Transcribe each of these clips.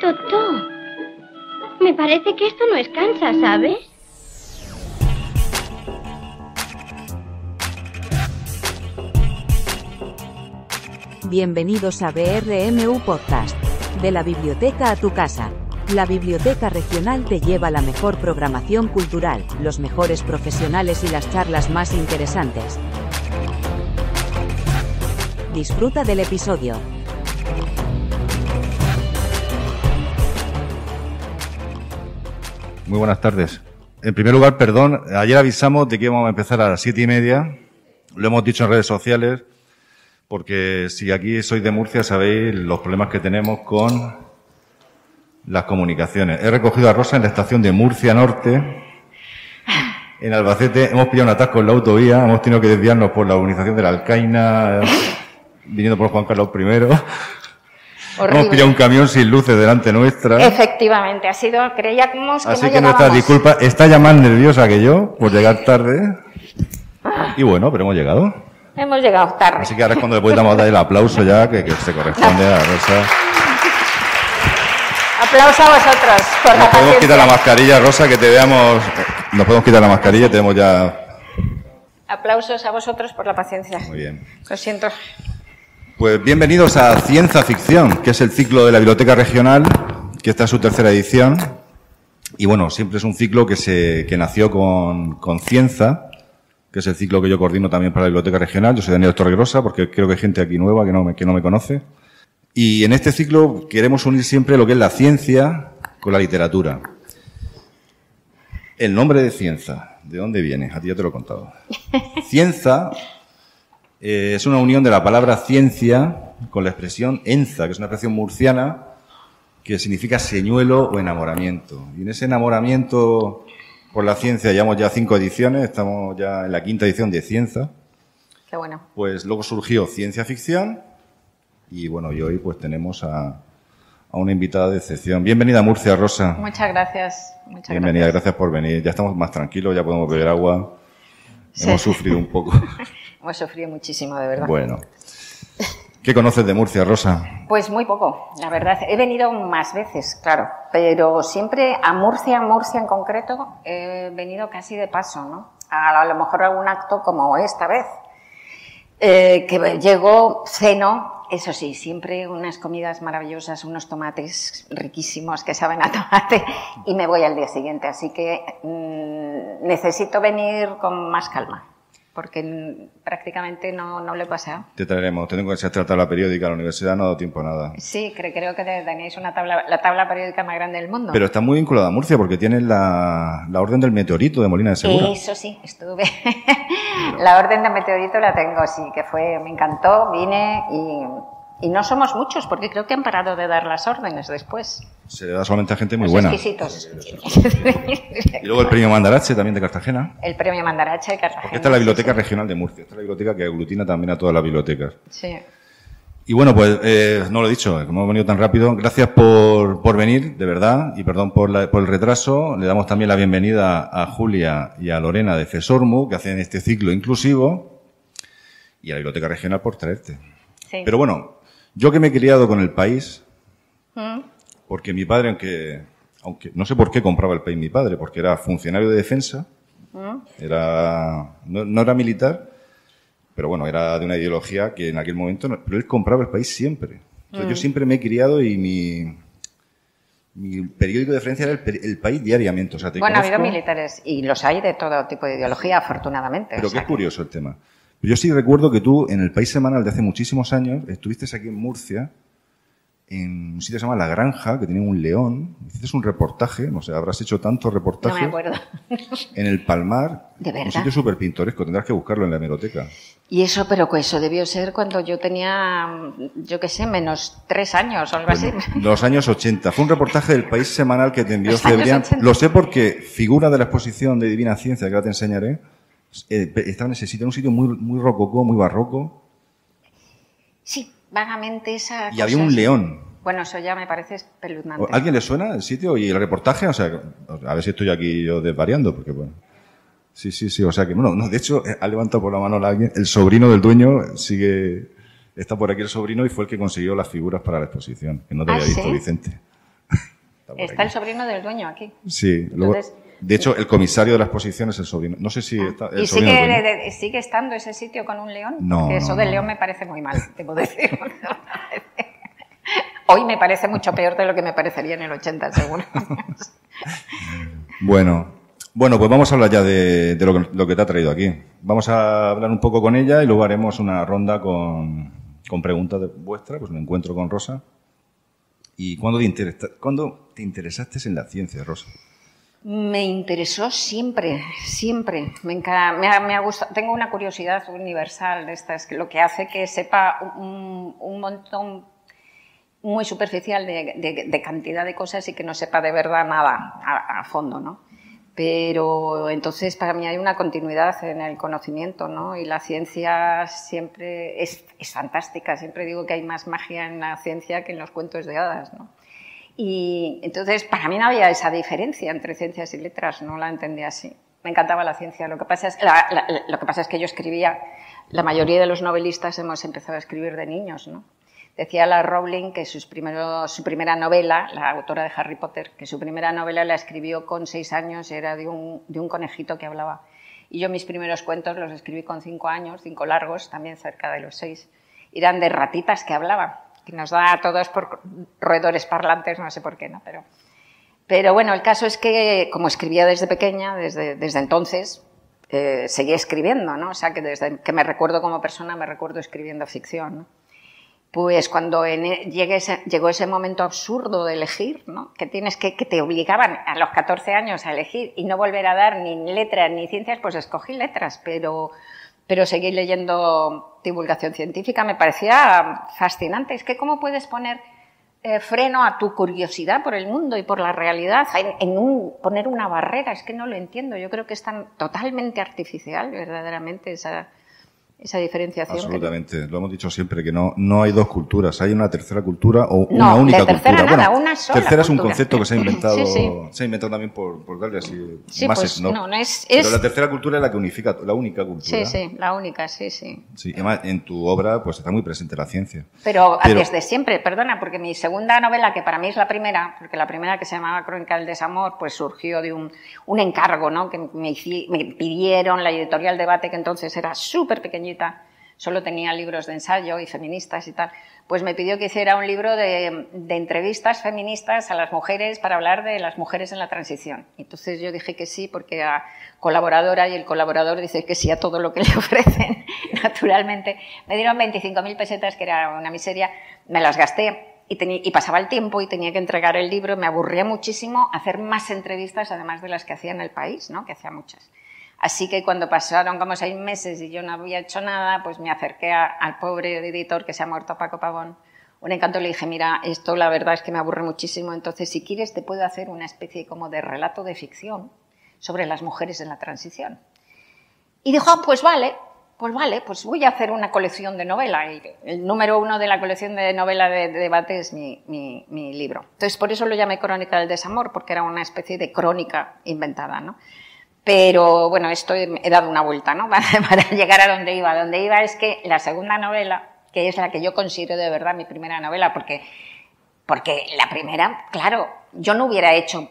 Totó, me parece que esto no es Kansas, ¿sabes? Bienvenidos a BRMU Podcast. De la biblioteca a tu casa. La Biblioteca Regional te lleva la mejor programación cultural, los mejores profesionales y las charlas más interesantes. Disfruta del episodio. Muy buenas tardes. En primer lugar, perdón, ayer avisamos de que íbamos a empezar a las 7:30. Lo hemos dicho en redes sociales, porque si aquí sois de Murcia sabéis los problemas que tenemos con las comunicaciones. He recogido a Rosa en la estación de Murcia Norte, en Albacete. Hemos pillado un atasco en la autovía, hemos tenido que desviarnos por la urbanización de la Alcaina, viniendo por Juan Carlos I. Horrible. Hemos pillado un camión sin luces delante nuestra. Efectivamente, creíamos que así no que nuestra llegábamos. disculpa, está ya más nerviosa que yo por llegar tarde. Y bueno, pero hemos llegado. Hemos llegado tarde. Así que ahora es cuando le podemos dar el aplauso ya que se corresponde a Rosa. Aplauso a vosotros por la Nos podemos paciencia. quitar la mascarilla, Rosa, que te veamos. Nos podemos quitar la mascarilla, tenemos ya. Aplausos a vosotros por la paciencia. Muy bien. Lo siento. Pues bienvenidos a Cienza Ficción, que es el ciclo de la Biblioteca Regional, que está en su tercera edición. Y bueno, siempre es un ciclo que nació con Cienza, que es el ciclo que yo coordino también para la Biblioteca Regional. Yo soy Daniel Torregrosa, porque creo que hay gente aquí nueva que no me conoce. Y en este ciclo queremos unir siempre lo que es la ciencia con la literatura. El nombre de Cienza, ¿de dónde viene? A ti ya te lo he contado. Cienza es una unión de la palabra ciencia con la expresión enza, que es una expresión murciana que significa señuelo o enamoramiento. Y en ese enamoramiento por la ciencia llevamos ya 5 ediciones, estamos ya en la 5ª edición de Cienza. Qué bueno. Pues luego surgió Ciencia Ficción y bueno, y hoy pues tenemos a una invitada de excepción. Bienvenida a Murcia, Rosa. Muchas gracias. Muchas Bienvenida, gracias. gracias por venir. Ya estamos más tranquilos, ya podemos beber agua. Sí. Hemos sufrido un poco. Hemos sufrido muchísimo, de verdad. Bueno. ¿Qué conoces de Murcia, Rosa? Pues muy poco, la verdad. He venido más veces, claro, pero siempre a Murcia en concreto, he venido casi de paso, ¿no? A lo mejor algún acto como esta vez, que llego, ceno, eso sí, siempre unas comidas maravillosas, unos tomates riquísimos que saben a tomate y me voy al día siguiente. Así que necesito venir con más calma, porque prácticamente no lo he pasado. Te traeremos. Tengo que ser tabla periódica a la universidad, no ha dado tiempo a nada. Sí, creo que tenéis la tabla periódica más grande del mundo. Pero está muy vinculada a Murcia porque tienes la Orden del Meteorito de Molina de Segura. Eso sí, estuve. La Orden de Meteorito la tengo, sí, que me encantó, vine y no somos muchos porque creo que han parado de dar las órdenes después. Se le da solamente a gente muy Los buena. exquisitos. Y luego el premio Mandarache, también de Cartagena. El premio Mandarache de Cartagena. Porque esta es la Biblioteca sí. Regional de Murcia. Esta es la biblioteca que aglutina también a todas las bibliotecas. Sí. Y bueno, pues no lo he dicho, como hemos venido tan rápido, gracias por venir, de verdad, y perdón por el retraso. Le damos también la bienvenida a Julia y a Lorena de CESORMU, que hacen este ciclo inclusivo, y a la Biblioteca Regional por traerte. Sí. Pero bueno, yo que me he criado con El País, porque mi padre, aunque no sé por qué compraba El País mi padre, porque era funcionario de defensa, no era militar, pero bueno, era de una ideología que en aquel momento, pero él compraba El País siempre. Entonces yo siempre me he criado y mi periódico de referencia era El País diariamente. O sea, Bueno, ha habido militares y los hay de todo tipo de ideología, afortunadamente. Pero o sea qué curioso el tema. Yo sí recuerdo que tú, en El País Semanal de hace muchísimos años, estuviste aquí en Murcia, en un sitio que se llama La Granja, que tenía un león. Hiciste un reportaje, no sé, habrás hecho tantos reportajes. No me acuerdo. En el Palmar. ¿De verdad? Un sitio súper pintoresco, tendrás que buscarlo en la hemeroteca. Y eso, pero que eso debió ser cuando yo tenía, yo qué sé, menos 3 años o algo así. Los años 80. Fue un reportaje del País Semanal que te envió Los años Cebrián. 80. Lo sé porque figura de la exposición de Divina Ciencia que ahora te enseñaré. Estaba en ese sitio, en un sitio muy rococó, muy barroco. Sí, vagamente esa Y cosa había un así. león. Bueno, eso ya me parece espeluznante. ¿A alguien le suena el sitio y el reportaje? O sea, a ver si estoy aquí yo desvariando, porque bueno. Sí, o sea que, bueno, no, de hecho, ha levantado por la mano a alguien, el sobrino del dueño está por aquí el sobrino y fue el que consiguió las figuras para la exposición, que no te había visto, ¿sí? Vicente. Está el sobrino del dueño aquí. Sí, entonces, de hecho, el comisario de la exposición es el sobrino. No sé si está el ¿Y sigue estando ese sitio con un león? No. Porque eso del león me parece muy mal, debo decir. Hoy me parece mucho peor de lo que me parecería en el 80, seguro. Bueno, pues vamos a hablar ya de lo que te ha traído aquí. Vamos a hablar un poco con ella y luego haremos una ronda con preguntas vuestras, pues me encuentro con Rosa. ¿Y cuándo te interesaste en la ciencia, Rosa? Me interesó siempre. Me ha gustado. Tengo una curiosidad universal de estas, lo que hace que sepa un montón muy superficial de cantidad de cosas y que no sepa de verdad nada a fondo, ¿no? Pero entonces para mí hay una continuidad en el conocimiento, ¿no? Y la ciencia siempre es fantástica. Siempre digo que hay más magia en la ciencia que en los cuentos de hadas, ¿no? Y entonces para mí no había esa diferencia entre ciencias y letras, no la entendía así. Me encantaba la ciencia. Lo que pasa es que yo escribía, la mayoría de los novelistas hemos empezado a escribir de niños, ¿no? Decía la Rowling que su primera novela, la autora de Harry Potter, que su primera novela la escribió con 6 años, era de un conejito que hablaba. Y yo mis primeros cuentos los escribí con 5 años, 5 largos, también cerca de los 6. Eran de ratitas que hablaban, que nos da a todos por roedores parlantes, no sé por qué, ¿no? Pero bueno, el caso es que como escribía desde pequeña, desde entonces, seguía escribiendo, ¿no? O sea, que desde que me recuerdo como persona, me recuerdo escribiendo ficción, ¿no? Pues cuando llegó ese momento absurdo de elegir, ¿no? Que te obligaban a los 14 años a elegir y no volver a dar ni letras ni ciencias, pues escogí letras, pero seguí leyendo divulgación científica. Me parecía fascinante. Es que cómo puedes poner freno a tu curiosidad por el mundo y por la realidad poner una barrera, es que no lo entiendo. Yo creo que es tan totalmente artificial, verdaderamente, esa diferenciación. Absolutamente, lo hemos dicho siempre, que no hay dos culturas, hay una tercera cultura o una única cultura. Nada, una sola tercera es un cultura. concepto que se ha inventado, sí. Se ha inventado también por darle así sí, bases, pues, ¿no? Es... Pero la tercera cultura es la que unifica, la única cultura. Sí, la única, sí. Sí, además en tu obra pues está muy presente la ciencia. Pero desde siempre, perdona, porque mi segunda novela, que para mí es la primera, porque la primera que se llamaba Crónica del desamor, pues surgió de un encargo, ¿no? Que me pidieron la editorial Debate, que entonces era súper pequeñita, solo tenía libros de ensayo y feministas y tal, pues me pidió que hiciera un libro de entrevistas feministas a las mujeres para hablar de las mujeres en la transición. Entonces yo dije que sí, porque era colaboradora y el colaborador dice que sí a todo lo que le ofrecen, naturalmente. Me dieron 25.000 pesetas, que era una miseria, me las gasté y pasaba el tiempo y tenía que entregar el libro. Me aburría muchísimo hacer más entrevistas, además de las que hacía en El País, ¿no? Que hacía muchas. Así que cuando pasaron como 6 meses y yo no había hecho nada, pues me acerqué al pobre editor que se ha muerto, Paco Pavón. Un encanto, le dije, mira, esto la verdad es que me aburre muchísimo, entonces si quieres te puedo hacer una especie como de relato de ficción sobre las mujeres en la transición. Y dijo, pues vale, pues voy a hacer una colección de novela. Y el número 1 de la colección de novela de Debate es mi libro. Entonces por eso lo llamé Crónica del desamor, porque era una especie de crónica inventada, ¿no? Pero bueno, esto he dado una vuelta, ¿no? Para llegar a donde iba. Donde iba es que la segunda novela, que es la que yo considero de verdad mi primera novela, porque la primera, claro, yo no hubiera hecho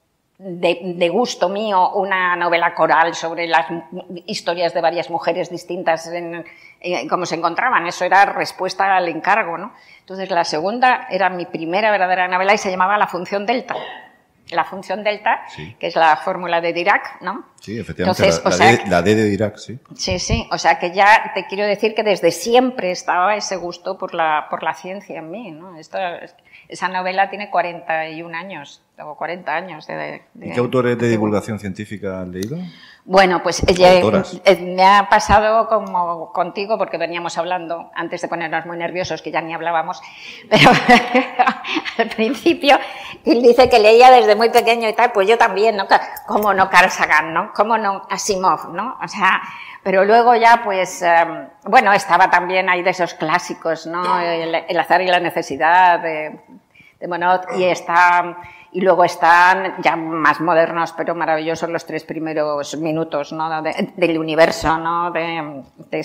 de gusto mío una novela coral sobre las historias de varias mujeres distintas cómo se encontraban. Eso era respuesta al encargo, ¿no? Entonces la segunda era mi primera verdadera novela y se llamaba La función delta. La función delta, sí, que es la fórmula de Dirac, ¿no? Sí, efectivamente, entonces, la D de Dirac, sí. Sí, o sea que ya te quiero decir que desde siempre estaba ese gusto por la ciencia en mí, ¿no? Esa novela tiene 41 años, o 40 años. ¿Y qué autores de divulgación científica has leído? Bueno, pues me ha pasado como contigo, porque veníamos hablando, antes de ponernos muy nerviosos, que ya ni hablábamos, pero al principio, él dice que leía desde muy pequeño y tal, pues yo también, ¿no? Cómo no Carl Sagan, ¿no? Cómo no Asimov, ¿no? O sea, pero luego ya, pues, bueno, estaba también ahí de esos clásicos, ¿no? El azar y la necesidad de Monod, y luego están ya más modernos, pero maravillosos, los 3 primeros minutos, ¿no? Del universo, ¿no? De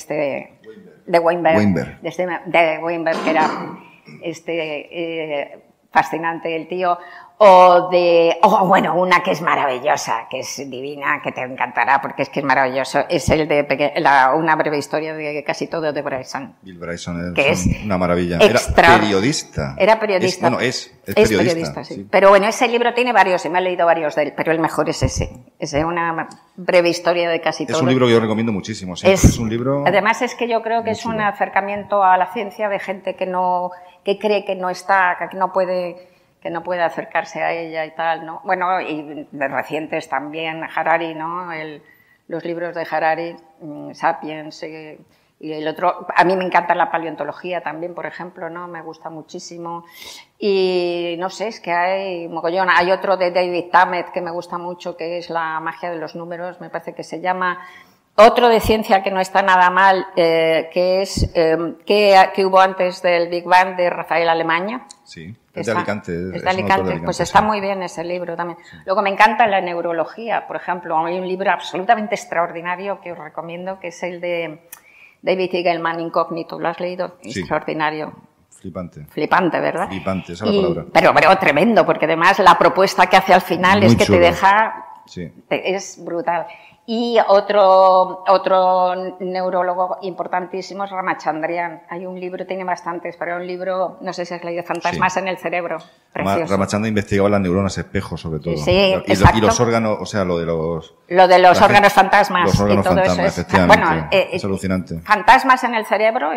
Weinberg. De Weinberg, que era fascinante el tío. Bueno, una que es maravillosa, que es divina, que te encantará, porque es que es maravilloso, es el de una breve historia de casi todo de Bryson. Bill Bryson que es una maravilla. Era periodista. Era periodista. Es periodista, sí. Pero bueno, ese libro tiene varios, y me he leído varios de él, pero el mejor es ese. Es una breve historia de casi todo. Es un libro que yo recomiendo muchísimo. Es un libro. Además es que yo creo que es un acercamiento a la ciencia de gente que cree que no está, que no puede acercarse a ella y tal, ¿no? Bueno, y de recientes también, Harari, ¿no? Los libros de Harari, Sapiens, y el otro, a mí me encanta la paleontología también, por ejemplo, ¿no? Me gusta muchísimo. Y no sé, es que hay mogollón. Hay otro de David Tammet que me gusta mucho, que es La magia de los números, me parece que se llama. Otro de ciencia que no está nada mal, que es que hubo antes del Big Bang, de Rafael Alemaña. Sí, es de Alicante. Es de Alicante, pues está muy bien ese libro también. Sí. Luego me encanta la neurología, por ejemplo, hay un libro absolutamente extraordinario que os recomiendo, que es el de David Eagleman, Incógnito. ¿Lo has leído? Sí. Extraordinario. Flipante, ¿verdad? Flipante, esa es la palabra. Pero tremendo, porque además la propuesta que hace al final muy es que chulo. Te deja... Sí. Es brutal. Y otro neurólogo importantísimo es Ramachandrian. Hay un libro, tiene bastantes, pero hay un libro, no sé si has leído, Fantasmas en el cerebro. Precioso. Ramachandrian investigaba las neuronas espejo, sobre todo. Sí, y los órganos, o sea, lo de los... órganos fantasmas. Los órganos y todo fantasmas, eso efectivamente. Bueno, es alucinante. Fantasmas en el cerebro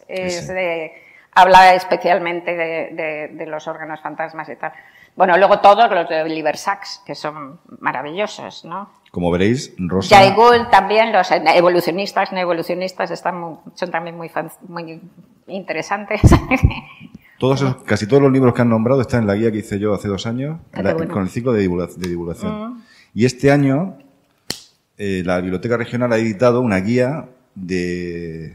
habla especialmente de los órganos fantasmas y tal. Bueno, luego todos los de Oliver Sacks, que son maravillosos, ¿no? Como veréis, Rosa... Jay Gould también, los evolucionistas, son también muy interesantes. Casi todos los libros que han nombrado están en la guía que hice yo hace 2 años, con el ciclo de divulgación. Y este año, la Biblioteca Regional ha editado una guía de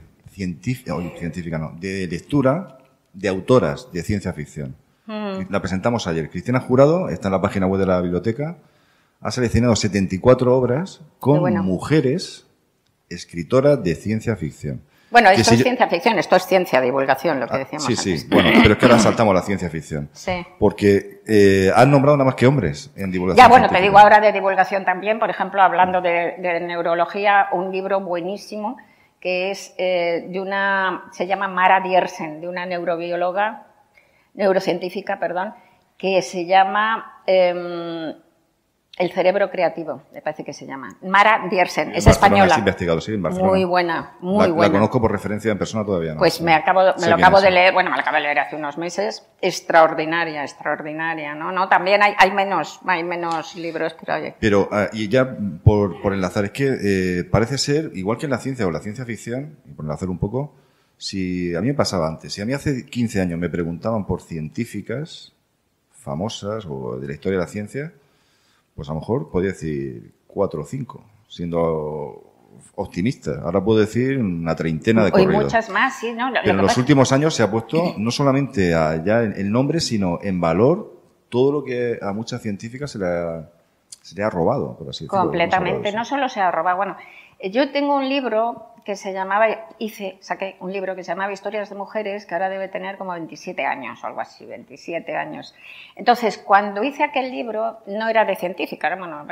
de lectura de autoras de ciencia ficción. La presentamos ayer. Cristina Jurado, está en la página web de la biblioteca, ha seleccionado 74 obras con mujeres escritoras de ciencia ficción. Bueno, esto es ciencia ficción, esto es ciencia de divulgación, lo que decíamos antes. Sí, bueno, pero es que ahora saltamos a la ciencia ficción. Sí. Porque han nombrado nada más que hombres en divulgación. Ya, bueno, te digo ahora de divulgación también, por ejemplo, hablando de neurología, un libro buenísimo que es se llama Mara Diersen, de una neurocientífica, que se llama El cerebro creativo, me parece que se llama. Mara Diersen, es española. Has investigado, sí, en Barcelona. Muy buena, muy buena. La conozco por referencia en persona todavía, ¿no? Pues me lo acabo de leer, me lo acabo de leer hace unos meses. Extraordinaria, ¿no? También hay menos libros, pero oye. Pero, y ya por enlazar, es que parece ser, igual que en la ciencia o la ciencia ficción, y por enlazar un poco, a mí me pasaba antes, si a mí hace 15 años me preguntaban por científicas famosas o de la historia de la ciencia, pues a lo mejor podía decir 4 o 5, siendo optimista. Ahora puedo decir una treintena de corridos. Hay muchas más, sí, ¿no? Pero en los últimos años se ha puesto no solamente ya el nombre, sino en valor todo lo que a muchas científicas se le ha robado, por así decirlo. Completamente, no solo se ha robado. Bueno, yo tengo un libro que saqué un libro que se llamaba Historias de Mujeres, que ahora debe tener como 27 años o algo así, 27 años. Entonces, cuando hice aquel libro, no era de científica,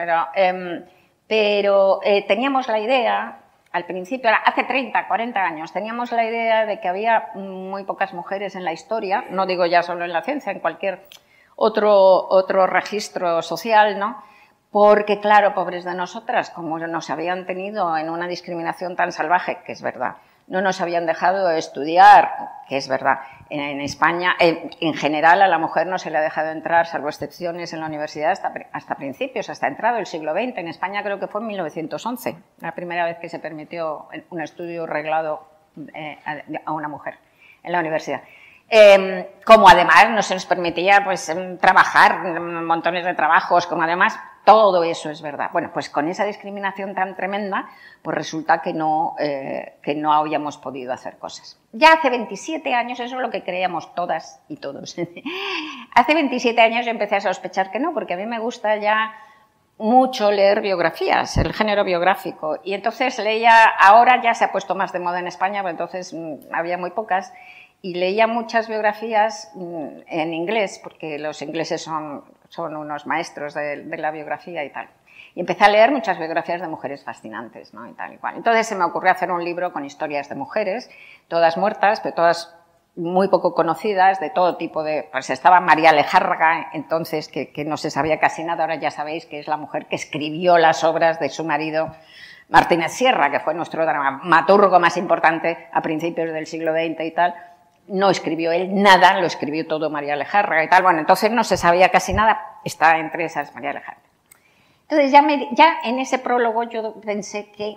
pero teníamos la idea, al principio, hace 30, 40 años, teníamos la idea de que había muy pocas mujeres en la historia, no digo ya solo en la ciencia, en cualquier otro registro social, ¿no? Porque, claro, pobres de nosotras, como nos habían tenido en una discriminación tan salvaje, que es verdad, no nos habían dejado estudiar, que es verdad. En España, en general, a la mujer no se le ha dejado entrar, salvo excepciones, en la universidad hasta principios, hasta entrado el siglo XX. En España creo que fue en 1911, la primera vez que se permitió un estudio reglado a una mujer en la universidad. Como además no se nos permitía trabajar, montones de trabajos, como además todo eso es verdad. Bueno, pues con esa discriminación tan tremenda, pues resulta que no habíamos podido hacer cosas. Ya hace 27 años, eso es lo que creíamos todas y todos. Hace 27 años yo empecé a sospechar que no, porque a mí me gusta ya mucho leer biografías, el género biográfico. Y entonces leía, ahora ya se ha puesto más de moda en España, pero entonces había muy pocas. Y leía muchas biografías en inglés, porque los ingleses son son unos maestros de la biografía y tal. Y empecé a leer muchas biografías de mujeres fascinantes, ¿no? Y tal y cual. Entonces se me ocurrió hacer un libro con historias de mujeres, todas muertas, pero todas muy poco conocidas, de todo tipo de... Pues estaba María Lejárraga, entonces, que no se sabía casi nada, ahora ya sabéis que es la mujer que escribió las obras de su marido Martínez Sierra, que fue nuestro dramaturgo más importante a principios del siglo XX y tal. No escribió él nada, lo escribió todo María Lejárraga y tal. Bueno, entonces no se sabía casi nada, está entre esas María Lejárraga. Entonces ya en ese prólogo yo pensé que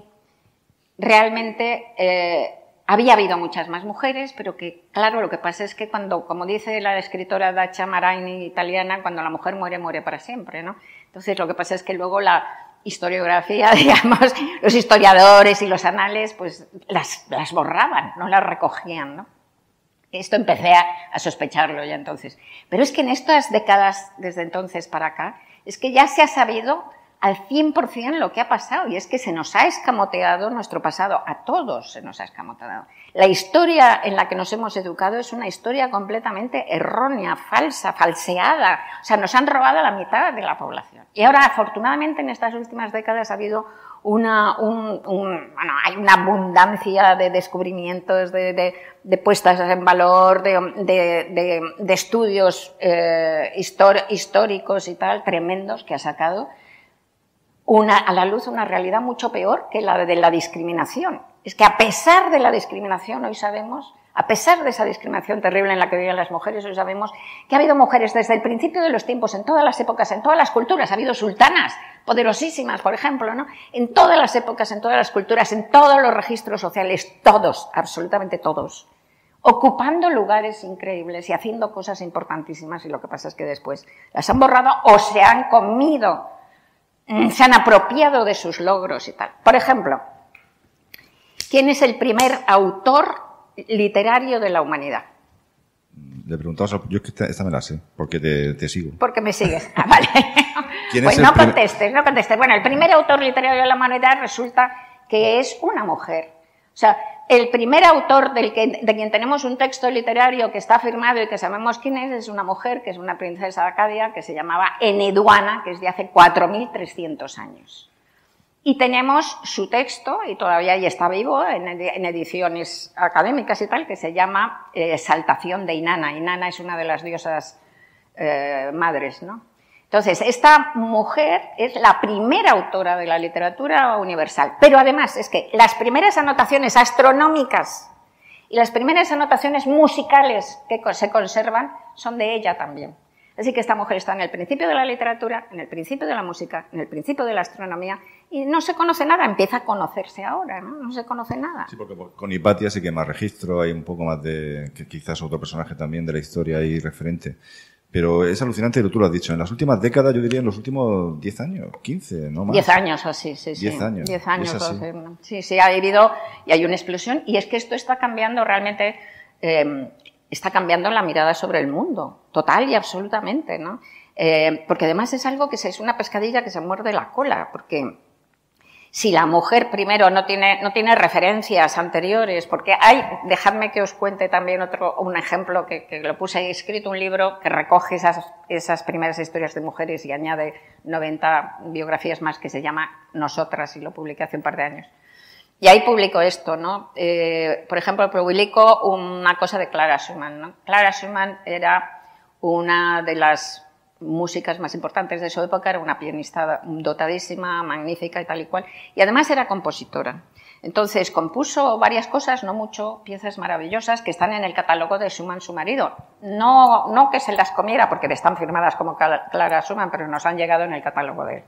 realmente había habido muchas más mujeres, pero que, claro, lo que pasa es que cuando, como dice la escritora Dacia Maraini italiana, cuando la mujer muere, muere para siempre, ¿no? Entonces lo que pasa es que luego la historiografía, digamos, los historiadores y los anales, pues las borraban, no las recogían, ¿no? Esto empecé a sospecharlo ya entonces. Pero es que en estas décadas, desde entonces para acá, es que ya se ha sabido al 100% lo que ha pasado, y es que se nos ha escamoteado nuestro pasado, a todos se nos ha escamoteado. La historia en la que nos hemos educado es una historia completamente errónea, falsa, falseada, o sea, nos han robado a la mitad de la población. Y ahora, afortunadamente, en estas últimas décadas ha habido bueno, hay una abundancia de descubrimientos, de puestas en valor, de estudios históricos y tal, tremendos, que ha sacado a la luz una realidad mucho peor que la de la discriminación. Es que a pesar de la discriminación, hoy sabemos, a pesar de esa discriminación terrible en la que viven las mujeres, hoy sabemos que ha habido mujeres desde el principio de los tiempos, en todas las épocas, en todas las culturas. Ha habido sultanas poderosísimas, por ejemplo, ¿no? En todas las épocas, en todas las culturas, en todos los registros sociales, todos, absolutamente todos, ocupando lugares increíbles y haciendo cosas importantísimas, y lo que pasa es que después las han borrado o se han comido, se han apropiado de sus logros y tal. Por ejemplo, ¿quién es el primer autor literario de la humanidad? Le preguntaba, yo es que esta me la sé, porque te sigo. Porque me sigues. Ah, vale. Pues no contestes. Bueno, el primer autor literario de la humanidad resulta que es una mujer. O sea, el primer autor de quien tenemos un texto literario que está firmado y que sabemos quién es una mujer, que es una princesa de Acadia, que se llamaba Eneduana, que es de hace 4.300 años. Y tenemos su texto, y todavía ahí está vivo, en ediciones académicas y tal, que se llama Exaltación de Inanna. Inanna es una de las diosas madres, ¿no? Entonces, esta mujer es la primera autora de la literatura universal. Pero además es que las primeras anotaciones astronómicas y las primeras anotaciones musicales que se conservan son de ella también. Así que esta mujer está en el principio de la literatura, en el principio de la música, en el principio de la astronomía, y no se conoce nada, empieza a conocerse ahora, ¿no? No se conoce nada. Sí, porque con Hipatia sí que hay más registro, hay un poco más de, que quizás otro personaje también de la historia ahí referente. Pero es alucinante lo que tú lo has dicho. En las últimas décadas, yo diría en los últimos 10 años, 15, no más. 10 años o sí. 10 años. 10 años. 12, sí, ha habido, y hay una explosión, y es que esto está cambiando realmente, está cambiando la mirada sobre el mundo, total y absolutamente, ¿no? Porque además es algo que es una pescadilla que se muerde la cola, porque si la mujer primero no tiene referencias anteriores, porque dejadme que os cuente también un ejemplo que lo puse ahí escrito, un libro que recoge esas primeras historias de mujeres y añade 90 biografías más, que se llama Nosotras, y lo publiqué hace un par de años. Y ahí publico esto, ¿no? Por ejemplo, publico una cosa de Clara Schumann, ¿no? Clara Schumann era una de las músicas más importantes de su época, era una pianista dotadísima, magnífica y tal y cual, y además era compositora. Entonces compuso varias cosas, no mucho, piezas maravillosas que están en el catálogo de Schumann, su marido. No que se las comiera, porque están firmadas como Clara Schumann, pero nos han llegado en el catálogo de él.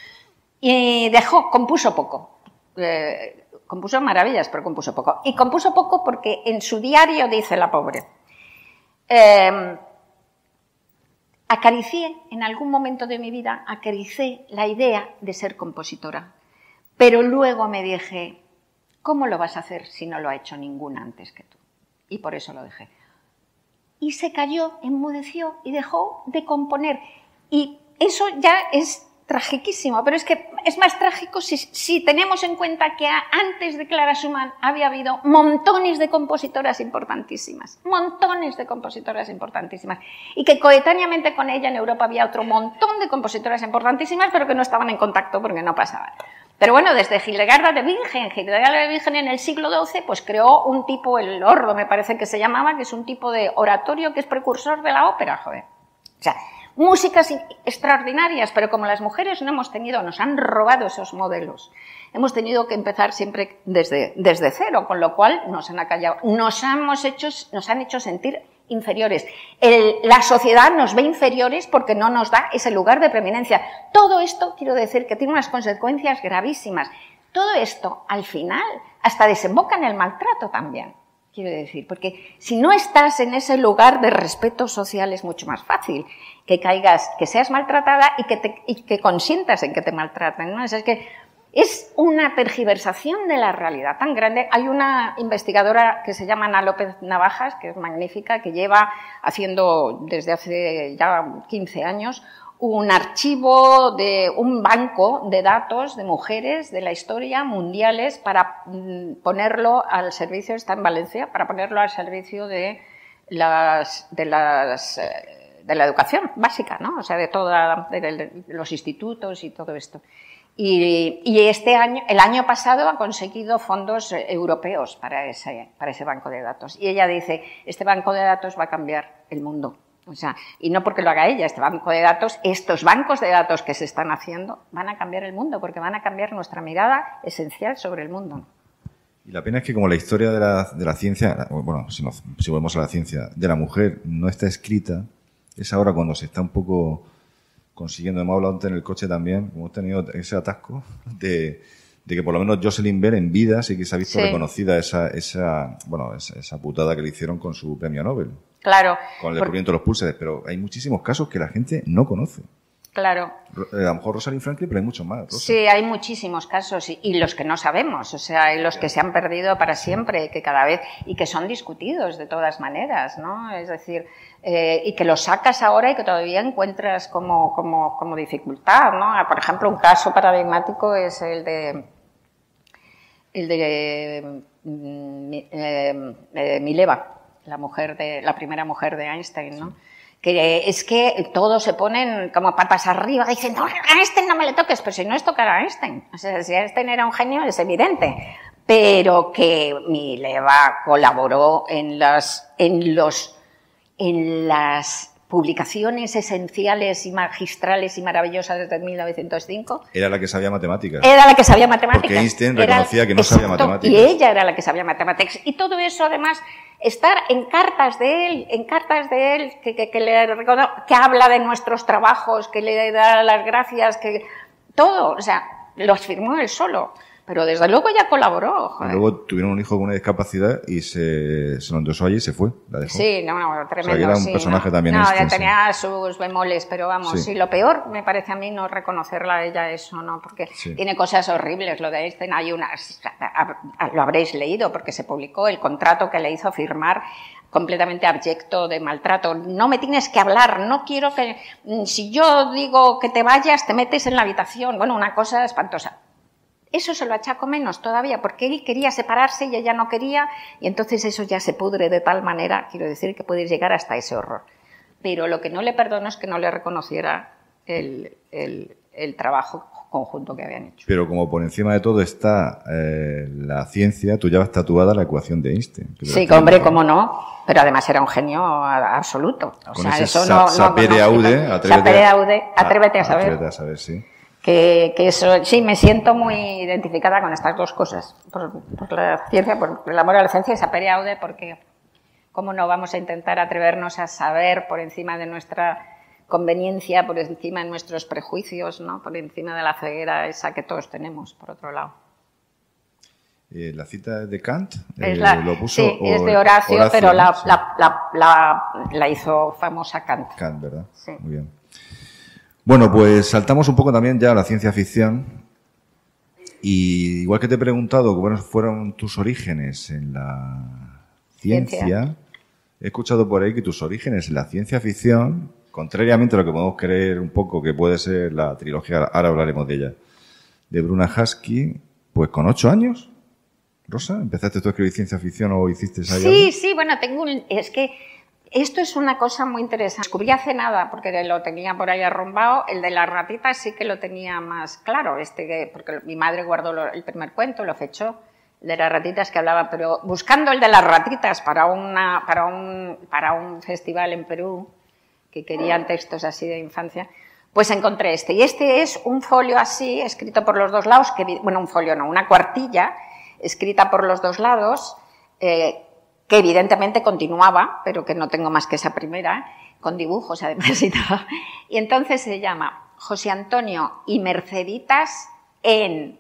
Y compuso poco. Compuso maravillas, pero compuso poco. Y compuso poco porque en su diario dice la pobre: acaricié, en algún momento de mi vida, acaricié la idea de ser compositora. Pero luego me dije, ¿cómo lo vas a hacer si no lo ha hecho ninguna antes que tú? Y por eso lo dejé. Y se cayó, enmudeció y dejó de componer. Y eso ya es tragiquísimo, pero es que es más trágico si tenemos en cuenta que antes de Clara Schumann había habido montones de compositoras importantísimas, y que coetáneamente con ella en Europa había otro montón de compositoras importantísimas, pero que no estaban en contacto porque no pasaban. Pero bueno, desde Hildegarda de Bingen en el siglo XII, pues creó un tipo, el ordo me parece que se llamaba, que es un tipo de oratorio que es precursor de la ópera, joder. O sea, músicas extraordinarias, pero como las mujeres no hemos tenido, nos han robado esos modelos, hemos tenido que empezar siempre desde cero, con lo cual nos han acallado, nos han hecho sentir inferiores. La sociedad nos ve inferiores porque no nos da ese lugar de preeminencia. Todo esto, quiero decir, que tiene unas consecuencias gravísimas. Todo esto, al final, hasta desemboca en el maltrato también. Quiero decir, porque si no estás en ese lugar de respeto social es mucho más fácil que caigas, que seas maltratada y que consientas en que te maltraten, ¿no? Es que es una tergiversación de la realidad tan grande. Hay una investigadora que se llama Ana López Navajas, que es magnífica, que lleva haciendo desde hace ya 15 años un archivo de un banco de datos de mujeres de la historia mundiales para ponerlo al servicio, está en Valencia, para ponerlo al servicio de la educación básica, ¿no? O sea, de los institutos y todo esto. Y el año pasado ha conseguido fondos europeos para ese banco de datos. Y ella dice, este banco de datos va a cambiar el mundo. O sea, y no porque lo haga ella, este banco de datos, estos bancos de datos que se están haciendo van a cambiar el mundo, porque van a cambiar nuestra mirada esencial sobre el mundo. Y la pena es que como la historia de la ciencia, bueno, si volvemos a la ciencia, de la mujer no está escrita, es ahora cuando se está un poco consiguiendo, hemos hablado antes en el coche también, hemos tenido ese atasco de que por lo menos Jocelyn Bell en vida sí que se ha visto reconocida esa putada que le hicieron con su premio Nobel. Claro. Con el descubrimiento de los púlsares, pero hay muchísimos casos que la gente no conoce. Claro. A lo mejor Rosalind Franklin, pero hay muchos más. Rosa. Sí, hay muchísimos casos y los que no sabemos, o sea, hay los que se han perdido para siempre, que cada vez, y que son discutidos de todas maneras, ¿no? Es decir, y que los sacas ahora y que todavía encuentras como dificultad, ¿no? Por ejemplo, un caso paradigmático es el de Mileva, la primera mujer de Einstein, ¿no? Que es que todos se ponen como patas arriba, dicen, no, a Einstein no me le toques, pero si no es tocar a Einstein. O sea, si Einstein era un genio es evidente, pero que Mileva colaboró en las publicaciones esenciales y magistrales y maravillosas desde 1905. Era la que sabía matemáticas. Era la que sabía matemáticas. Porque Einstein reconocía que no sabía matemáticas. Y ella era la que sabía matemáticas. Y todo eso, además, estar en cartas de él, que habla de nuestros trabajos, que le da las gracias, que todo, o sea, los firmó él solo. Pero desde luego ya colaboró. Joder. Luego tuvieron un hijo con una discapacidad y se lo endosó allí y se fue. La dejó. Sí, no, tremendo. O sea, que era un personaje también. No, ya tenía sus bemoles, pero vamos, sí, lo peor me parece a mí no reconocerla a ella eso, ¿no? Porque tiene cosas horribles. Lo de Einstein, hay lo habréis leído porque se publicó el contrato que le hizo firmar, completamente abyecto de maltrato. No me tienes que hablar, no quiero que... Si yo digo que te vayas, te metes en la habitación. Bueno, una cosa espantosa. Eso se lo achaco menos todavía, porque él quería separarse y ella no quería, y entonces eso ya se pudre de tal manera, quiero decir, que puede llegar hasta ese horror. Pero lo que no le perdono es que no le reconociera el trabajo conjunto que habían hecho. Pero como por encima de todo está la ciencia, tú llevas tatuada la ecuación de Einstein. Sí, hombre, cómo no, pero además era un genio absoluto. O con sea, ese eso no... Sapere aude, atrévete a saber. Atrévete a saber, sí. Que eso, sí, me siento muy identificada con estas dos cosas, por la ciencia, por el amor a la ciencia y sapere aude, porque cómo no vamos a intentar atrevernos a saber por encima de nuestra conveniencia, por encima de nuestros prejuicios, ¿no? Por encima de la ceguera esa que todos tenemos, por otro lado. La cita de Kant lo puso... Sí, es de Horacio, pero la hizo famosa Kant. Kant, ¿verdad? Sí. Muy bien. Bueno, pues saltamos un poco también ya a la ciencia ficción. Y igual que te he preguntado cuáles fueron tus orígenes en la ciencia, he escuchado por ahí que tus orígenes en la ciencia ficción contrariamente a lo que podemos creer un poco que puede ser la trilogía, ahora hablaremos de ella, de Bruna Husky, pues con 8 años, Rosa, ¿empezaste tú a escribir ciencia ficción o hiciste esa? Sí, bueno, es que esto es una cosa muy interesante. Descubrí hace nada, porque lo tenía por ahí arrumbado, el de las ratitas sí que lo tenía más claro, porque mi madre guardó el primer cuento, lo fechó, el de las ratitas que hablaba, pero buscando el de las ratitas para un festival en Perú, que querían textos así de infancia, pues encontré este. Y este es un folio así, escrito por los dos lados, un folio no, una cuartilla, escrita por los dos lados, que evidentemente continuaba, pero que no tengo más que esa primera, con dibujos además y todo. Y entonces se llama José Antonio y Merceditas en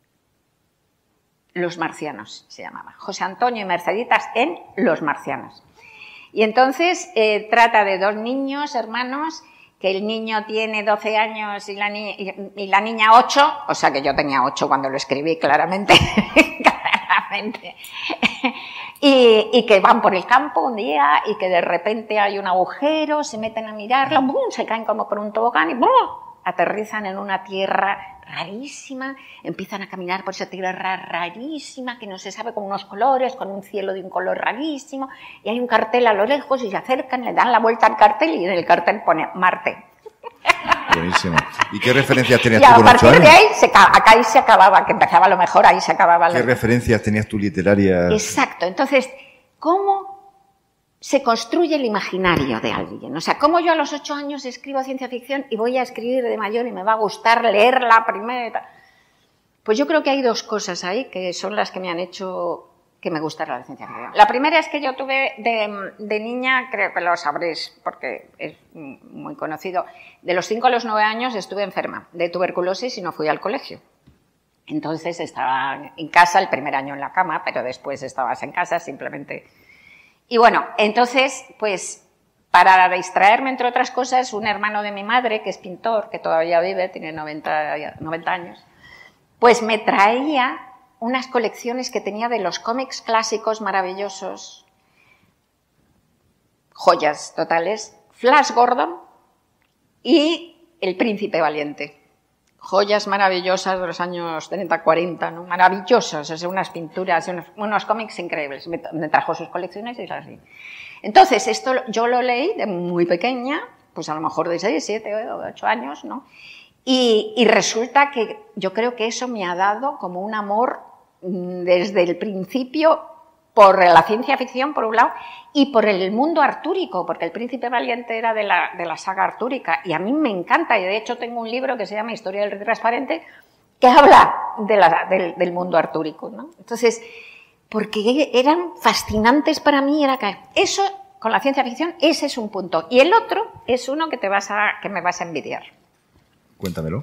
Los Marcianos, se llamaba. José Antonio y Merceditas en Los Marcianos. Y entonces trata de 2 niños, hermanos, que el niño tiene 12 años y la niña 8, o sea que yo tenía 8 cuando lo escribí, claramente. Y que van por el campo un día y que de repente hay un agujero, se meten a mirarlo, ¡bum!, se caen como por un tobogán y ¡bum!, aterrizan en una tierra rarísima, empiezan a caminar por esa tierra rarísima que no se sabe, con unos colores, con un cielo de un color rarísimo, y hay un cartel a lo lejos y se acercan, le dan la vuelta al cartel y en el cartel pone Marte. Buenísimo. ¿Y qué referencias tenías tú con 8 años? Y a partir de ahí, acá ahí se acababa, que empezaba lo mejor, ahí se acababa. ¿Qué referencias tenías tú literarias? Exacto. Entonces, ¿cómo se construye el imaginario de alguien? O sea, ¿cómo yo a los 8 años escribo ciencia ficción y voy a escribir de mayor y me va a gustar leerla primero? Pues yo creo que hay 2 cosas ahí que son las que me han hecho que me gustara la ciencia ficción. La primera es que yo tuve de niña, creo que lo sabréis porque es muy conocido, de los 5 a los 9 años estuve enferma de tuberculosis y no fui al colegio. Entonces estaba en casa, el primer año en la cama, pero después estabas en casa simplemente. Y bueno, entonces, pues para distraerme, entre otras cosas, un hermano de mi madre, que es pintor, que todavía vive, tiene 90 años, pues me traía unas colecciones que tenía de los cómics clásicos maravillosos, joyas totales, Flash Gordon y El Príncipe Valiente. Joyas maravillosas de los años 30-40, ¿no? Maravillosos, o sea, unas pinturas, unos cómics increíbles. Me trajo sus colecciones y es así. Entonces, esto yo lo leí de muy pequeña, pues a lo mejor de 6, 7 o 8 años, ¿no? Y resulta que yo creo que eso me ha dado como un amor desde el principio por la ciencia ficción, por un lado, y por el mundo artúrico, porque El Príncipe Valiente era de la saga artúrica, y a mí me encanta, y de hecho tengo un libro que se llama Historia del Rey Transparente, que habla del mundo artúrico, ¿no? Entonces, porque eran fascinantes para mí, eso, con la ciencia ficción, ese es un punto. Y el otro es uno que me vas a envidiar. Cuéntamelo.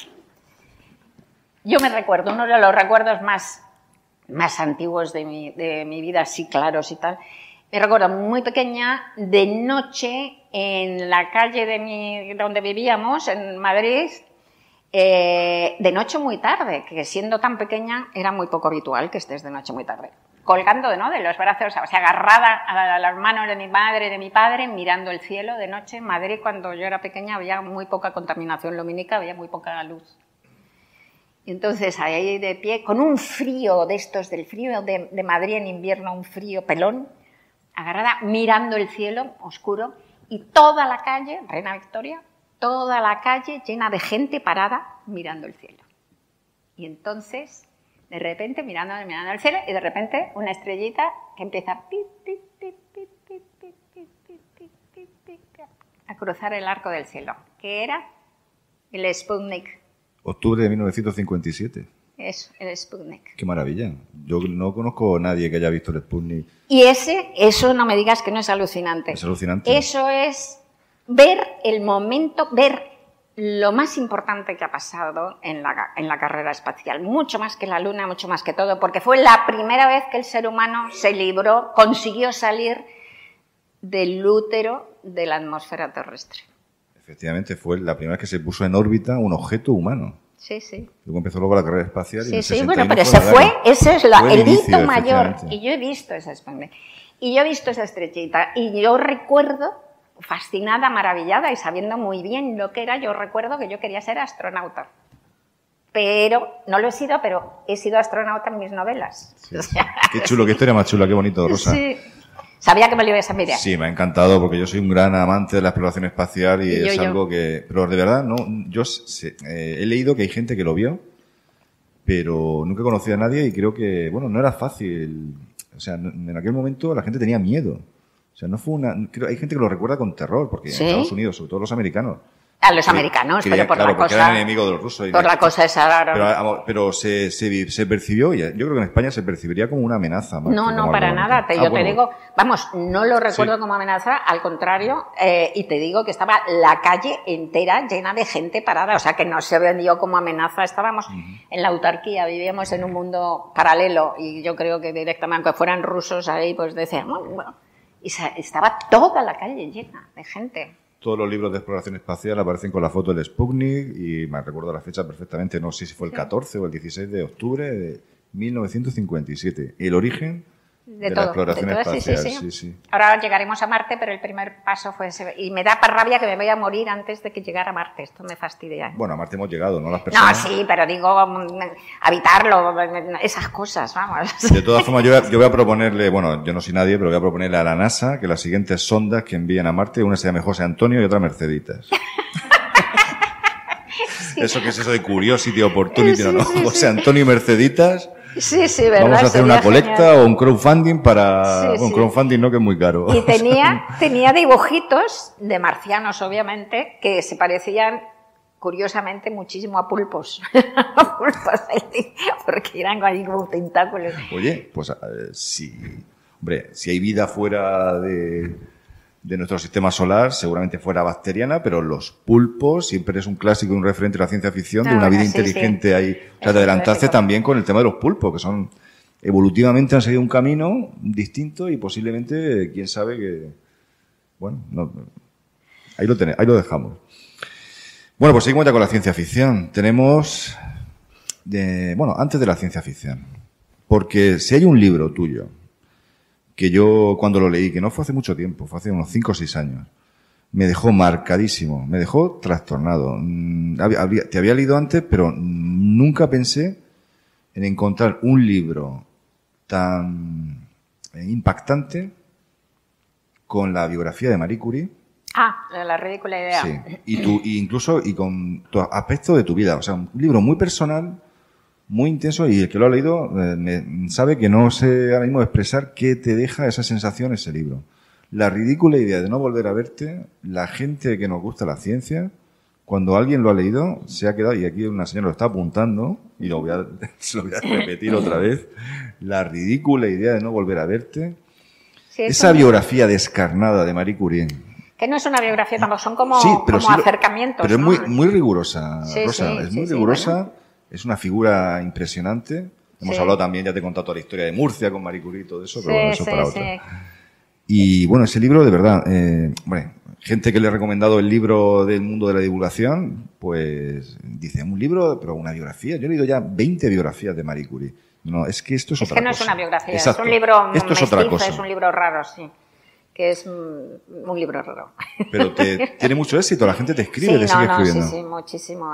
Yo me recuerdo, uno de los recuerdos más antiguos de mi vida, así claros y tal. Me recuerdo muy pequeña, de noche, en la calle donde vivíamos, en Madrid, de noche muy tarde, que siendo tan pequeña era muy poco habitual que estés de noche muy tarde. Colgando de los brazos, o sea, agarrada a las manos de mi madre y de mi padre, mirando el cielo de noche. En Madrid, cuando yo era pequeña, había muy poca contaminación lumínica, había muy poca luz. Y entonces, ahí de pie, con un frío de estos, del frío de Madrid en invierno, un frío pelón, agarrada, mirando el cielo oscuro, y toda la calle, Reina Victoria, toda la calle llena de gente parada mirando el cielo. Y entonces, de repente, mirando el cielo, y de repente una estrellita que empieza a cruzar el arco del cielo, que era el Sputnik. Octubre de 1957. Eso, el Sputnik. Qué maravilla. Yo no conozco a nadie que haya visto el Sputnik. Y eso no me digas que no es alucinante. Es alucinante. Eso es ver el momento, ver lo más importante que ha pasado en la carrera espacial. Mucho más que la Luna, mucho más que todo, porque fue la primera vez que el ser humano se libró, consiguió salir del útero de la atmósfera terrestre. Efectivamente, fue la primera vez que se puso en órbita un objeto humano. Sí, sí. Luego empezó luego la carrera espacial. Y sí, bueno, pero ese es el hito mayor. Y yo he visto esa Sputnik. Y yo he visto esa estrellita. Y yo recuerdo fascinada, maravillada y sabiendo muy bien lo que era. Yo recuerdo que yo quería ser astronauta. Pero, no lo he sido, pero he sido astronauta en mis novelas. Sí. Qué chulo, qué historia más chula, qué bonito, Rosa. Sí. Sabía que me lo ibas a mirar. Sí, me ha encantado porque yo soy un gran amante de la exploración espacial y es algo que... Pero de verdad, no, yo he leído que hay gente que lo vio, pero nunca he conocido a nadie y creo que, bueno, no era fácil. O sea, en aquel momento la gente tenía miedo. O sea, no fue hay gente que lo recuerda con terror, porque ¿Sí? en Estados Unidos, sobre todo los americanos, A los americanos, pero por claro, la porque cosa... eran enemigos de los rusos. Por la cosa esa... Pero se percibió, y yo creo que en España se percibiría como una amenaza. Más No, no, para nada. Te digo, vamos, no lo recuerdo como amenaza, al contrario, y te digo que estaba la calle entera llena de gente parada, o sea, que no se vendió como amenaza. Estábamos en la autarquía, vivíamos en un mundo paralelo, y yo creo que directamente, aunque fueran rusos ahí, pues decían, bueno, y estaba toda la calle llena de gente. Todos los libros de exploración espacial aparecen con la foto del Sputnik y me recuerdo la fecha perfectamente, no sé si fue el 14 o el 16 de octubre de 1957. El origen de la exploración espacial. Sí. Ahora llegaremos a Marte, pero el primer paso fue ese. Y me da rabia que me voy a morir antes de que llegara a Marte. Esto me fastidia. Bueno, a Marte hemos llegado, ¿no? Las personas. No, sí, pero digo, habitarlo, esas cosas, vamos. De todas formas, yo voy a proponerle, bueno, yo no soy nadie, pero voy a proponerle a la NASA que las siguientes sondas que envíen a Marte, una se llame José Antonio y otra Merceditas. Sí. Eso que es eso de Curiosity, Opportunity, sí, no, José Antonio y Merceditas. Sí, verdad. Vamos a hacer una colecta genial. O un crowdfunding para... un crowdfunding no, que es muy caro. Y tenía dibujitos de marcianos, obviamente, que se parecían, curiosamente, muchísimo a pulpos. A pulpos, porque eran ahí como tentáculos. Oye, pues sí. Hombre, si hay vida fuera de nuestro sistema solar, seguramente fuera bacteriana, pero los pulpos siempre es un clásico y un referente de la ciencia ficción de una vida inteligente ahí. O sea, de adelantarse también con el tema de los pulpos, que son evolutivamente han seguido un camino distinto y posiblemente, quién sabe que... Bueno, no, ahí lo dejamos. Bueno, pues seguimos ya con la ciencia ficción. Tenemos... antes de la ciencia ficción. Porque si hay un libro tuyo que yo cuando lo leí, que no fue hace mucho tiempo, fue hace unos 5 o 6 años, me dejó marcadísimo, me dejó trastornado. Te había leído antes, pero nunca pensé en encontrar un libro tan impactante con la biografía de Marie Curie. La ridícula idea. Sí, incluso con tu aspecto de tu vida. O sea, un libro muy personal, muy intenso, y el que lo ha leído sabe que no sé ahora mismo expresar qué te deja esa sensación ese libro. La ridícula idea de no volver a verte, la gente que nos gusta la ciencia, cuando alguien lo ha leído, se ha quedado, y aquí una señora lo está apuntando, y se lo voy a repetir otra vez, la ridícula idea de no volver a verte, sí, esa biografía descarnada de Marie Curie. Que no es una biografía, tampoco son como acercamientos. Pero ¿no? es muy rigurosa, Rosa, es muy rigurosa. Bueno. Es una figura impresionante. Hemos hablado también, ya te he contado toda la historia de Murcia con Marie Curie y todo eso, pero bueno, eso para otra. Y bueno, ese libro, de verdad, gente que le he recomendado el libro del mundo de la divulgación, pues dice, un libro, pero una biografía. Yo he leído ya 20 biografías de Marie Curie. No, es que esto es otra cosa. Es que no es una biografía, exacto. Es un libro esto es otra cosa. Es un libro raro, sí. Que es un libro raro. Pero tiene mucho éxito, la gente te escribe, te sigue escribiendo. Sí, muchísimo.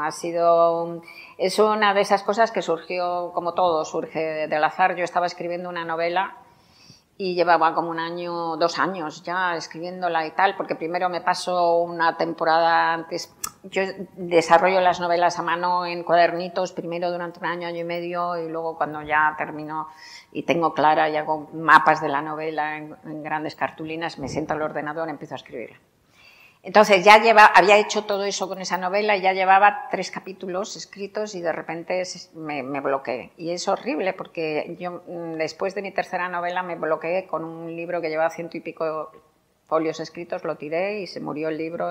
Es una de esas cosas que surgió, como todo, surge del azar. Yo estaba escribiendo una novela y llevaba como 2 años ya escribiéndola y tal, porque primero me paso una temporada antes. Yo desarrollo las novelas a mano en cuadernitos, primero durante 1 año, año y medio, y luego cuando ya termino y tengo clara y hago mapas de la novela en grandes cartulinas, me siento al ordenador y empiezo a escribirla. Entonces había hecho todo eso con esa novela y ya llevaba 3 capítulos escritos y de repente me bloqueé. Y es horrible porque yo después de mi 3ª novela me bloqueé con un libro que llevaba 100 y pico folios escritos, lo tiré y se murió el libro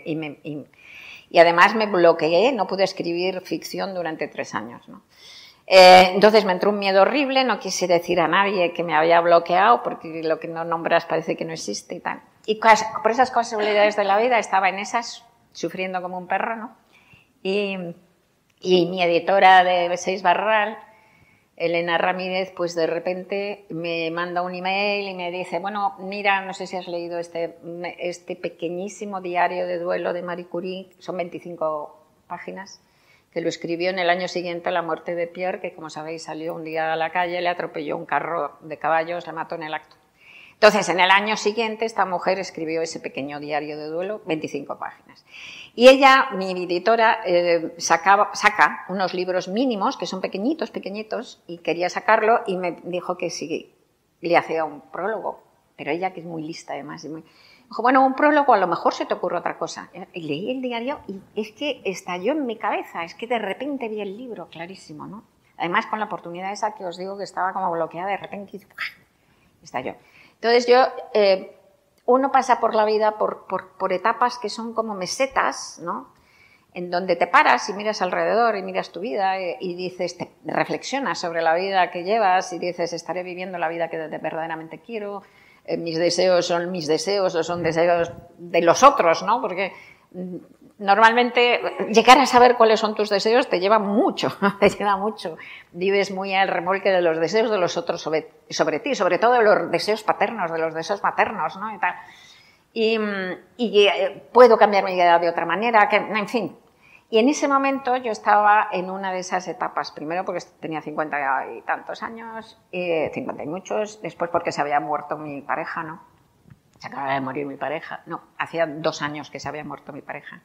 y además me bloqueé, no pude escribir ficción durante 3 años, ¿no? Entonces me entró un miedo horrible, no quise decir a nadie que me había bloqueado porque lo que no nombras parece que no existe y tal. Y por esas casualidades de la vida estaba en esas, sufriendo como un perro, ¿no? Y mi editora de Beséis Barral Elena Ramírez, pues de repente me manda un email y me dice, bueno, mira, no sé si has leído este pequeñísimo diario de duelo de Marie Curie, son 25 páginas, que lo escribió en el año siguiente a la muerte de Pierre, que como sabéis salió un día a la calle, le atropelló un carro de caballos, la mató en el acto. Entonces, en el año siguiente, esta mujer escribió ese pequeño diario de duelo, 25 páginas. Y ella, mi editora, saca unos libros mínimos, que son pequeñitos, y quería sacarlo, y me dijo que sí, le hacía un prólogo. Pero ella, que es muy lista además, dijo, bueno, un prólogo, a lo mejor se te ocurre otra cosa. Y leí el diario y es que estalló en mi cabeza, es que de repente vi el libro, clarísimo, ¿no? Además, con la oportunidad esa que os digo que estaba como bloqueada, de repente estalló. Entonces uno pasa por la vida por etapas que son como mesetas, ¿no? En donde te paras y miras alrededor y miras tu vida y dices, te reflexionas sobre la vida que llevas y dices, estaré viviendo la vida que verdaderamente quiero, mis deseos son mis deseos o son deseos de los otros, ¿no? Porque normalmente llegar a saber cuáles son tus deseos te lleva mucho, te lleva mucho. Vives muy al remolque de los deseos de los otros sobre ti, sobre todo de los deseos paternos, de los deseos maternos, ¿no? Y puedo cambiar mi vida de otra manera, en fin. Y en ese momento yo estaba en una de esas etapas, primero porque tenía 50 y tantos años, 50 y muchos, después porque se había muerto mi pareja, ¿no? Se acababa de morir mi pareja, no, hacía 2 años que se había muerto mi pareja.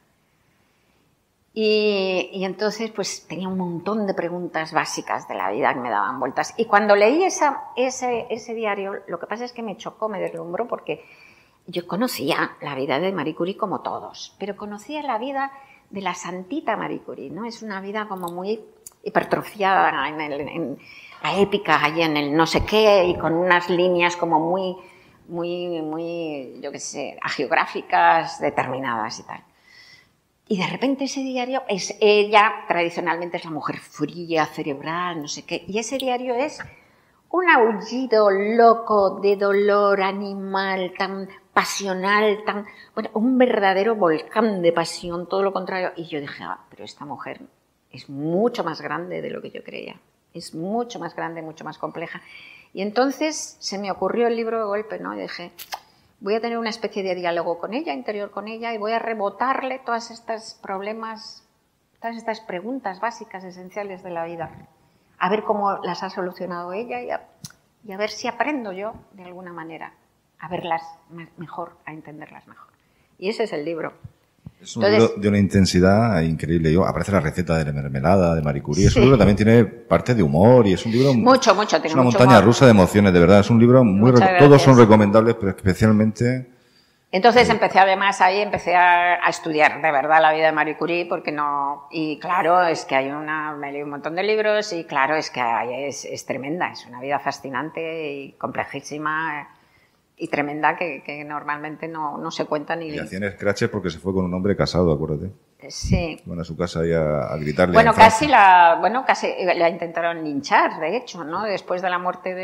Y entonces pues tenía un montón de preguntas básicas de la vida que me daban vueltas. Y cuando leí ese diario, lo que pasa es que me chocó, me deslumbró, porque yo conocía la vida de Marie Curie como todos, pero conocía la vida de la santita Marie Curie, ¿no? Es una vida como muy hipertrofiada en la épica y en el no sé qué, y con unas líneas como muy, yo qué sé, agiográficas determinadas y tal. Y de repente ese diario es ella, tradicionalmente es la mujer fría, cerebral, no sé qué, y ese diario es un aullido loco de dolor animal, tan pasional, bueno, un verdadero volcán de pasión, todo lo contrario. Y yo dije, pero esta mujer es mucho más grande de lo que yo creía, es mucho más grande, mucho más compleja. Y entonces se me ocurrió el libro de golpe, ¿no? Y dije, voy a tener una especie de diálogo con ella, interior con ella, y voy a rebotarle todos estos problemas, todas estas preguntas básicas, esenciales de la vida. A ver cómo las ha solucionado ella y a ver si aprendo yo, de alguna manera, a verlas mejor, a entenderlas mejor. Y ese es el libro. Es un libro de una intensidad increíble. Aparece la receta de la mermelada de Marie Curie. Sí. Es un libro que también tiene parte de humor y es un libro... Mucho. Tiene es una montaña rusa de emociones, de verdad. Es un libro muy... Todos son recomendables, pero especialmente... Entonces empecé a estudiar de verdad la vida de Marie Curie, porque no... Y claro, es que me leí un montón de libros y claro, es que es tremenda, es una vida fascinante y complejísima y tremenda que normalmente no se cuenta ni... Y hacían scratches porque se fue con un hombre casado, acuérdate. Sí. Van a su casa ahí a gritarle. Bueno, casi la intentaron linchar, de hecho, ¿no? Después de la muerte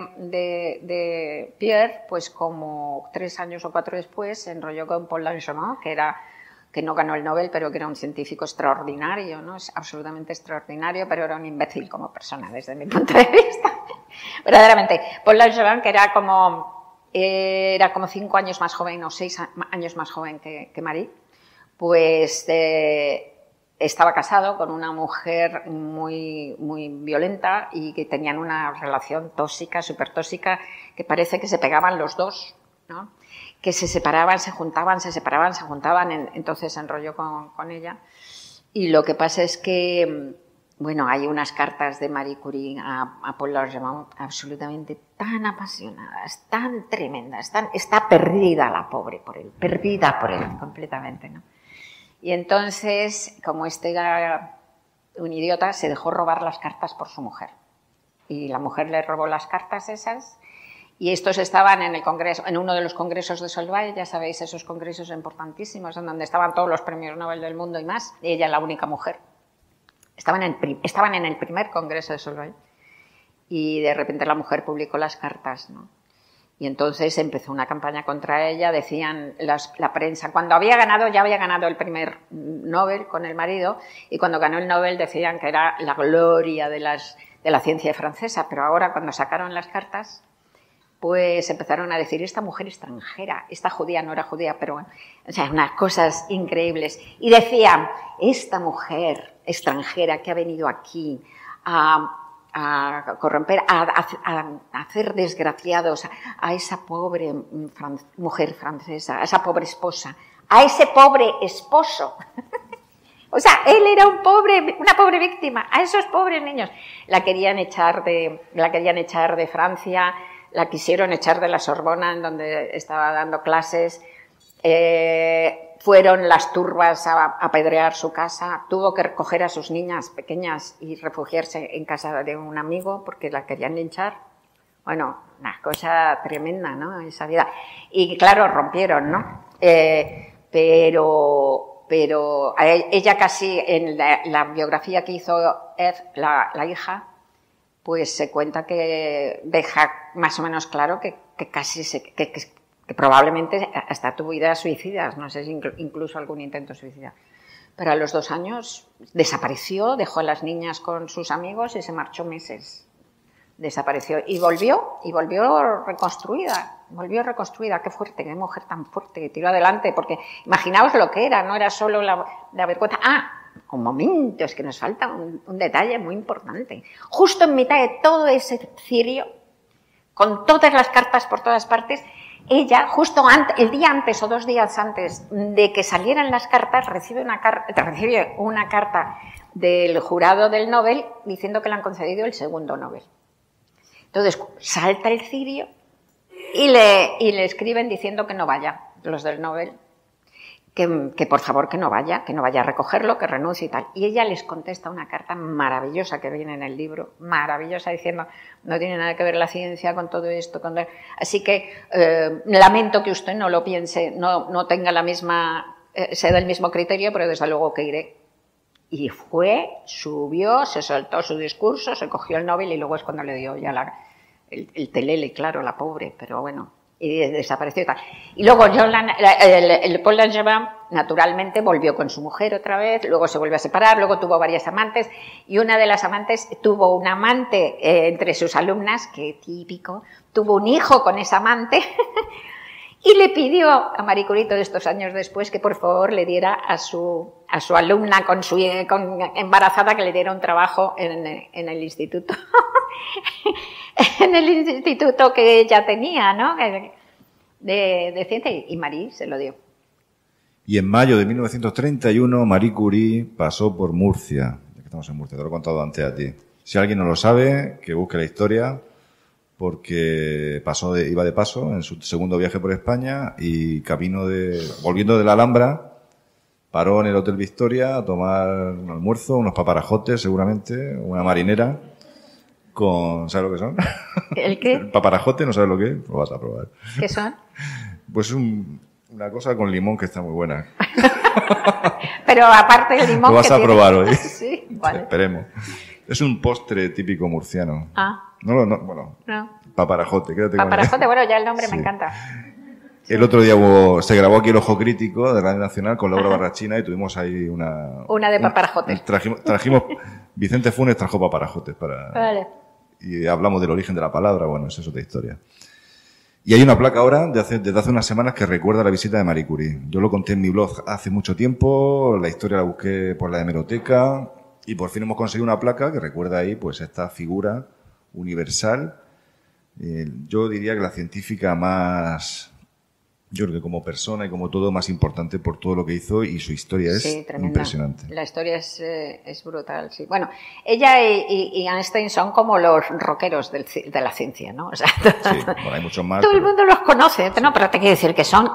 de Pierre, pues como 3 años o 4 después, se enrolló con Paul Langevin, que no ganó el Nobel, pero que era un científico extraordinario, ¿no? Es absolutamente extraordinario, pero era un imbécil como persona, desde mi punto de vista. Verdaderamente. Paul Langevin, que era como 5 años más joven o 6 años más joven que Marie, pues estaba casado con una mujer muy, muy violenta y que tenían una relación tóxica, súper tóxica, que parece que se pegaban los dos, ¿no? Que se separaban, se juntaban, se separaban, se juntaban, entonces se enrolló con ella. Y lo que pasa es que, bueno, hay unas cartas de Marie Curie a Paul Langevin absolutamente tan apasionadas, tan tremendas, está perdida la pobre por él, perdida por él completamente, ¿no? Y entonces, como era un idiota, se dejó robar las cartas por su mujer. Y la mujer le robó las cartas esas. Y estos estaban en el congreso, en uno de los congresos de Solvay, ya sabéis, esos congresos importantísimos, en donde estaban todos los premios Nobel del mundo y más. Y ella, la única mujer. Estaban en el primer congreso de Solvay. Y de repente la mujer publicó las cartas, ¿no? Y entonces empezó una campaña contra ella, decían la prensa, cuando ya había ganado el primer Nobel con el marido, y cuando ganó el Nobel decían que era la gloria de la ciencia francesa, pero ahora cuando sacaron las cartas, pues empezaron a decir, esta mujer extranjera, esta judía no era judía, pero bueno, o sea, unas cosas increíbles. Y decían, esta mujer extranjera que ha venido aquí a corromper, a hacer desgraciados a esa pobre mujer francesa, a esa pobre esposa, a ese pobre esposo. O sea, él era una pobre víctima, a esos pobres niños. La querían echar de Francia, la quisieron echar de la Sorbona, en donde estaba dando clases. Fueron las turbas a apedrear su casa. Tuvo que recoger a sus niñas pequeñas y refugiarse en casa de un amigo porque la querían linchar. Bueno, una cosa tremenda, ¿no? Esa vida. Y claro, rompieron, ¿no? Pero ella casi, en la biografía que hizo Ed, la hija, pues se cuenta que deja más o menos claro que probablemente hasta tuvo ideas suicidas, no sé si incluso algún intento suicida. Pero a los 2 años desapareció, dejó a las niñas con sus amigos y se marchó meses. Desapareció y volvió reconstruida. Qué fuerte, qué mujer tan fuerte, que tiró adelante, porque imaginaos lo que era, no era solo la vergüenza. Un momento, es que nos falta un detalle muy importante. Justo en mitad de todo ese cirio, con todas las cartas por todas partes, ella, justo el día antes o 2 días antes de que salieran las cartas, recibe una carta del jurado del Nobel diciendo que le han concedido el segundo Nobel. Entonces salta el cirio y le escriben diciendo que no vaya, los del Nobel, que por favor que no vaya a recogerlo, que renuncie y tal. Y ella les contesta una carta maravillosa que viene en el libro, maravillosa, diciendo, no tiene nada que ver la ciencia con todo esto, así que lamento que usted no lo piense, no tenga la misma, se da el mismo criterio, pero desde luego que iré. Y subió, se soltó su discurso, se cogió el Nobel y luego es cuando le dio ya el telele, claro, la pobre, pero bueno, y desapareció y tal. Y luego Paul Langevin naturalmente volvió con su mujer otra vez, luego se volvió a separar, luego tuvo varias amantes y una de las amantes tuvo un amante entre sus alumnas, que típico, tuvo un hijo con esa amante y le pidió a Marie Curie todos estos años después que por favor le diera a su alumna con embarazada, que le diera un trabajo en el instituto. En el instituto que ella tenía, ¿no? De ciencia, y Marie se lo dio. Y en mayo de 1931 Marie Curie pasó por Murcia. Ya que estamos en Murcia, te lo he contado antes a ti. Si alguien no lo sabe, que busque la historia, porque iba de paso en su segundo viaje por España y volviendo de la Alhambra, paró en el Hotel Victoria a tomar un almuerzo, unos paparajotes seguramente, una marinera, ¿sabes lo que son? ¿El qué? El paparajote, ¿no sabes lo que es? Lo vas a probar. ¿Qué son? Pues una cosa con limón que está muy buena. Pero aparte del limón, lo vas a probar hoy. Sí, vale. Esperemos. Es un postre típico murciano. No. Paparajote, quédate con Paparajote, bueno, ya el nombre sí. Me encanta. El otro día se grabó aquí El Ojo Crítico de Radio Nacional con Laura Barrachina y tuvimos ahí una de paparajotes. Trajimos Vicente Funes trajo paparajotes Vale. Y hablamos del origen de la palabra, bueno, eso es otra historia. Y hay una placa ahora desde hace unas semanas que recuerda la visita de Marie Curie. Yo lo conté en mi blog hace mucho tiempo, la historia la busqué por la hemeroteca y por fin hemos conseguido una placa que recuerda ahí pues esta figura universal. Yo diría que la científica más, yo creo que como persona y como todo, más importante por todo lo que hizo y su historia es impresionante. La historia es brutal, sí. Bueno, ella y Einstein son como los rockeros de la ciencia, ¿no? O sea, sí, bueno, hay muchos más. Todo el mundo los conoce, pero te quiero decir que son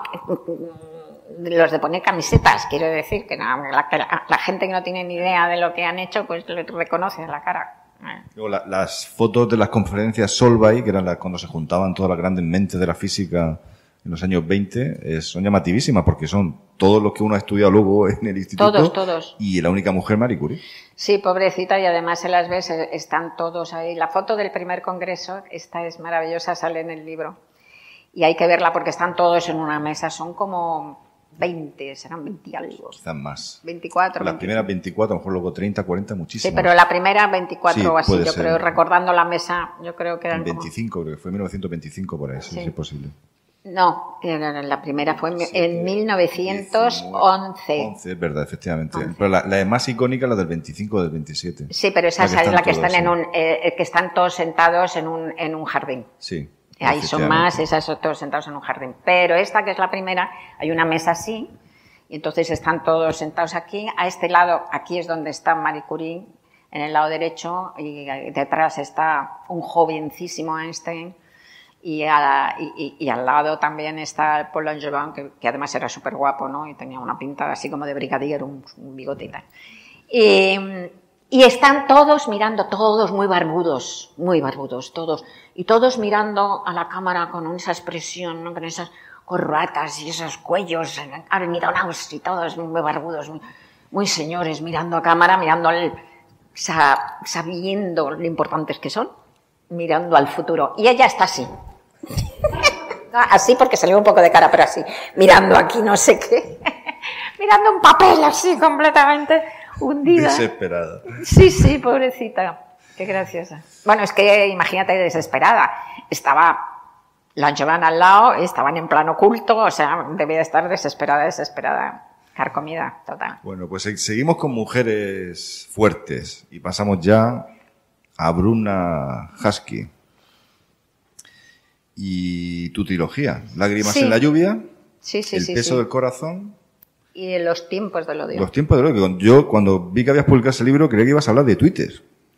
los de poner camisetas, quiero decir que la gente que no tiene ni idea de lo que han hecho, pues lo reconoce en la cara. Luego, las fotos de las conferencias Solvay, que eran cuando se juntaban todas las grandes mentes de la física en los años 20, son llamativísimas porque son todos los que uno ha estudiado luego en el instituto. Todos. Y la única mujer, Marie Curie. Sí, pobrecita, y además se las ves, están todos ahí. La foto del primer congreso, esta es maravillosa, sale en el libro. Y hay que verla porque están todos en una mesa, son como 20, serán 20 y algo. Quizás más. 24. Las primeras 24, a lo mejor luego 30, 40, muchísimo. Sí, pero la primera 24 Sí, o así, puede yo ser. creo, recordando la mesa, yo creo que eran En 25, creo que fue 1925 por ahí, sí, Sí. sí es posible. No, la primera fue Sí, en 1911. 11, es verdad, efectivamente. 11. Pero la más icónica, la del 25 o del 27. Sí, pero esa es la que están todos, que están todos sentados en un jardín. Sí. Ahí son efectivamente. más, esas son todos sentados en un jardín. Pero esta, que es la primera, hay una mesa así, y entonces están todos sentados aquí. A este lado, aquí es donde está Marie Curie, en el lado derecho, y detrás está un jovencísimo Einstein, y al lado también está Paul Langevin, que además era súper guapo, ¿no? Y tenía una pinta así como de brigadier, un bigote y tal. Y están todos mirando, todos muy barbudos, todos. Y todos mirando a la cámara con esa expresión, ¿no? Con esas corbatas y esos cuellos almidonados y todos muy barbudos, muy señores, mirando a cámara, mirando sabiendo lo importantes que son, mirando al futuro. Y ella está así. Así porque salió un poco de cara, pero así, mirando aquí no sé qué. Mirando un papel así completamente hundida. Desesperada. Sí, pobrecita. Qué graciosa. Bueno, es que imagínate, desesperada. Estaba Langevin al lado, estaban en plano oculto, o sea, debía estar desesperada, carcomida, total. Bueno, pues seguimos con mujeres fuertes y pasamos ya a Bruna Husky. Y tu trilogía, Lágrimas Sí. en la lluvia, Sí, El peso sí. del corazón, Y Los tiempos del odio. Los tiempos de odio. Yo cuando vi que habías publicado ese libro creía que ibas a hablar de Twitter.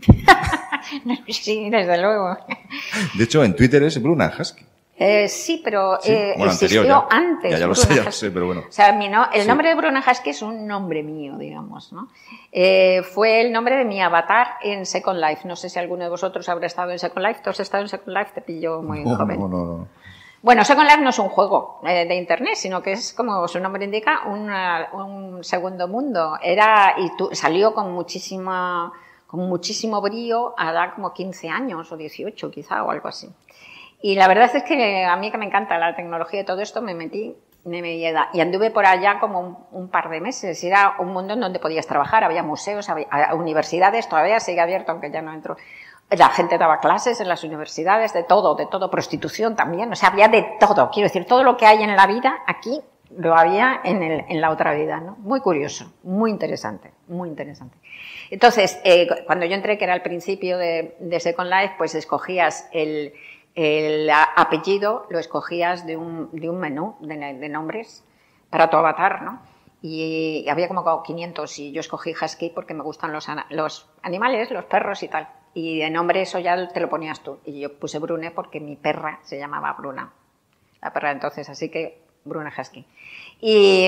Sí, desde luego. De hecho, en Twitter es Bruna Husky. Sí, pero Sí, bueno, existió anterior ya. antes. Ya lo Bruna sé, ya lo Husky. sé, pero bueno. O sea, el Sí. nombre de Bruna Husky es un nombre mío, digamos, ¿no? Fue el nombre de mi avatar en Second Life. No sé si alguno de vosotros habrá estado en Second Life. ¿Tú has estado en Second Life? Te pillo muy joven. No. Bueno, Second Life no es un juego de internet, sino que es, como su nombre indica, un segundo mundo. Salió con muchísimo brío a dar como 15 años o 18 quizá o algo así. Y la verdad es que a mí, que me encanta la tecnología y todo esto, me metí y anduve por allá como un par de meses. Era un mundo en donde podías trabajar, había museos, había universidades, todavía sigue abierto, aunque ya no entro. La gente daba clases en las universidades, de todo, prostitución también, o sea, había de todo. Quiero decir, todo lo que hay en la vida, aquí lo había en la otra vida, ¿no? Muy curioso, muy interesante, muy interesante. Entonces, cuando yo entré, que era el principio de Second Life, pues escogías el apellido, lo escogías de un menú de nombres para tu avatar, ¿no? Y había como 500 y yo escogí Husky porque me gustan los animales, los perros y tal. Y de nombre eso ya te lo ponías tú. Y yo puse Brune porque mi perra se llamaba Bruna. La perra entonces, así que Bruna Husky. Y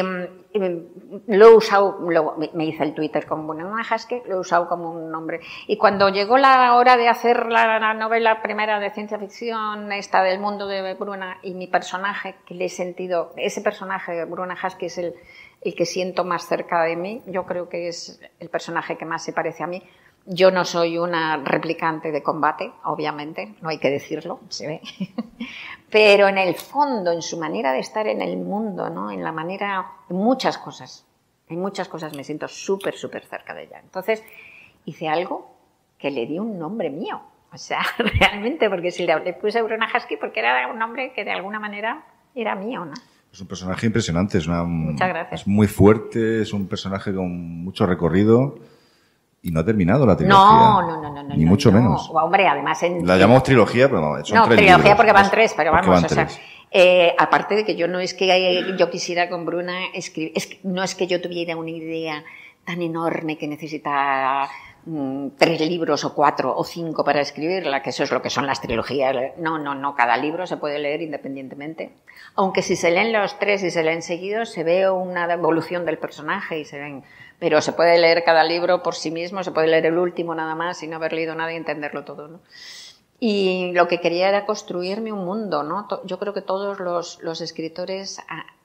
lo he usado, me hice el Twitter con Bruna Husky, lo he usado como un nombre. Y cuando llegó la hora de hacer la novela primera de ciencia ficción, esta del mundo de Bruna, y mi personaje, que le he sentido, ese personaje, Bruna Husky, es el que siento más cerca de mí. Yo creo que es el personaje que más se parece a mí. Yo no soy una replicante de combate, obviamente, no hay que decirlo, se ve. Pero en el fondo, en su manera de estar en el mundo, ¿no? En muchas cosas me siento súper cerca de ella. Entonces, hice algo que le di un nombre mío. O sea, realmente, porque si le puse Bruna Husky, porque era un nombre que de alguna manera era mío, ¿no? Es un personaje impresionante, Muchas gracias. Es muy fuerte, es un personaje con mucho recorrido y no ha terminado la trilogía. No. Ni mucho menos. Hombre, además La llamamos trilogía, pero no, son tres trilogía libros. porque van tres, pero Porque vamos, van o sea, tres. aparte de que yo no es que yo quisiera con Bruna escribir, no es que yo tuviera una idea tan enorme que necesitara 3 libros o 4 o 5 para escribirla, que eso es lo que son las trilogías. No, cada libro se puede leer independientemente. Aunque si se leen los 3 y se leen seguidos, se ve una evolución del personaje y se ven. Pero se puede leer cada libro por sí mismo, se puede leer el último nada más sin haber leído nada y entenderlo todo, ¿no? Y lo que quería era construirme un mundo, ¿no? Yo creo que todos los escritores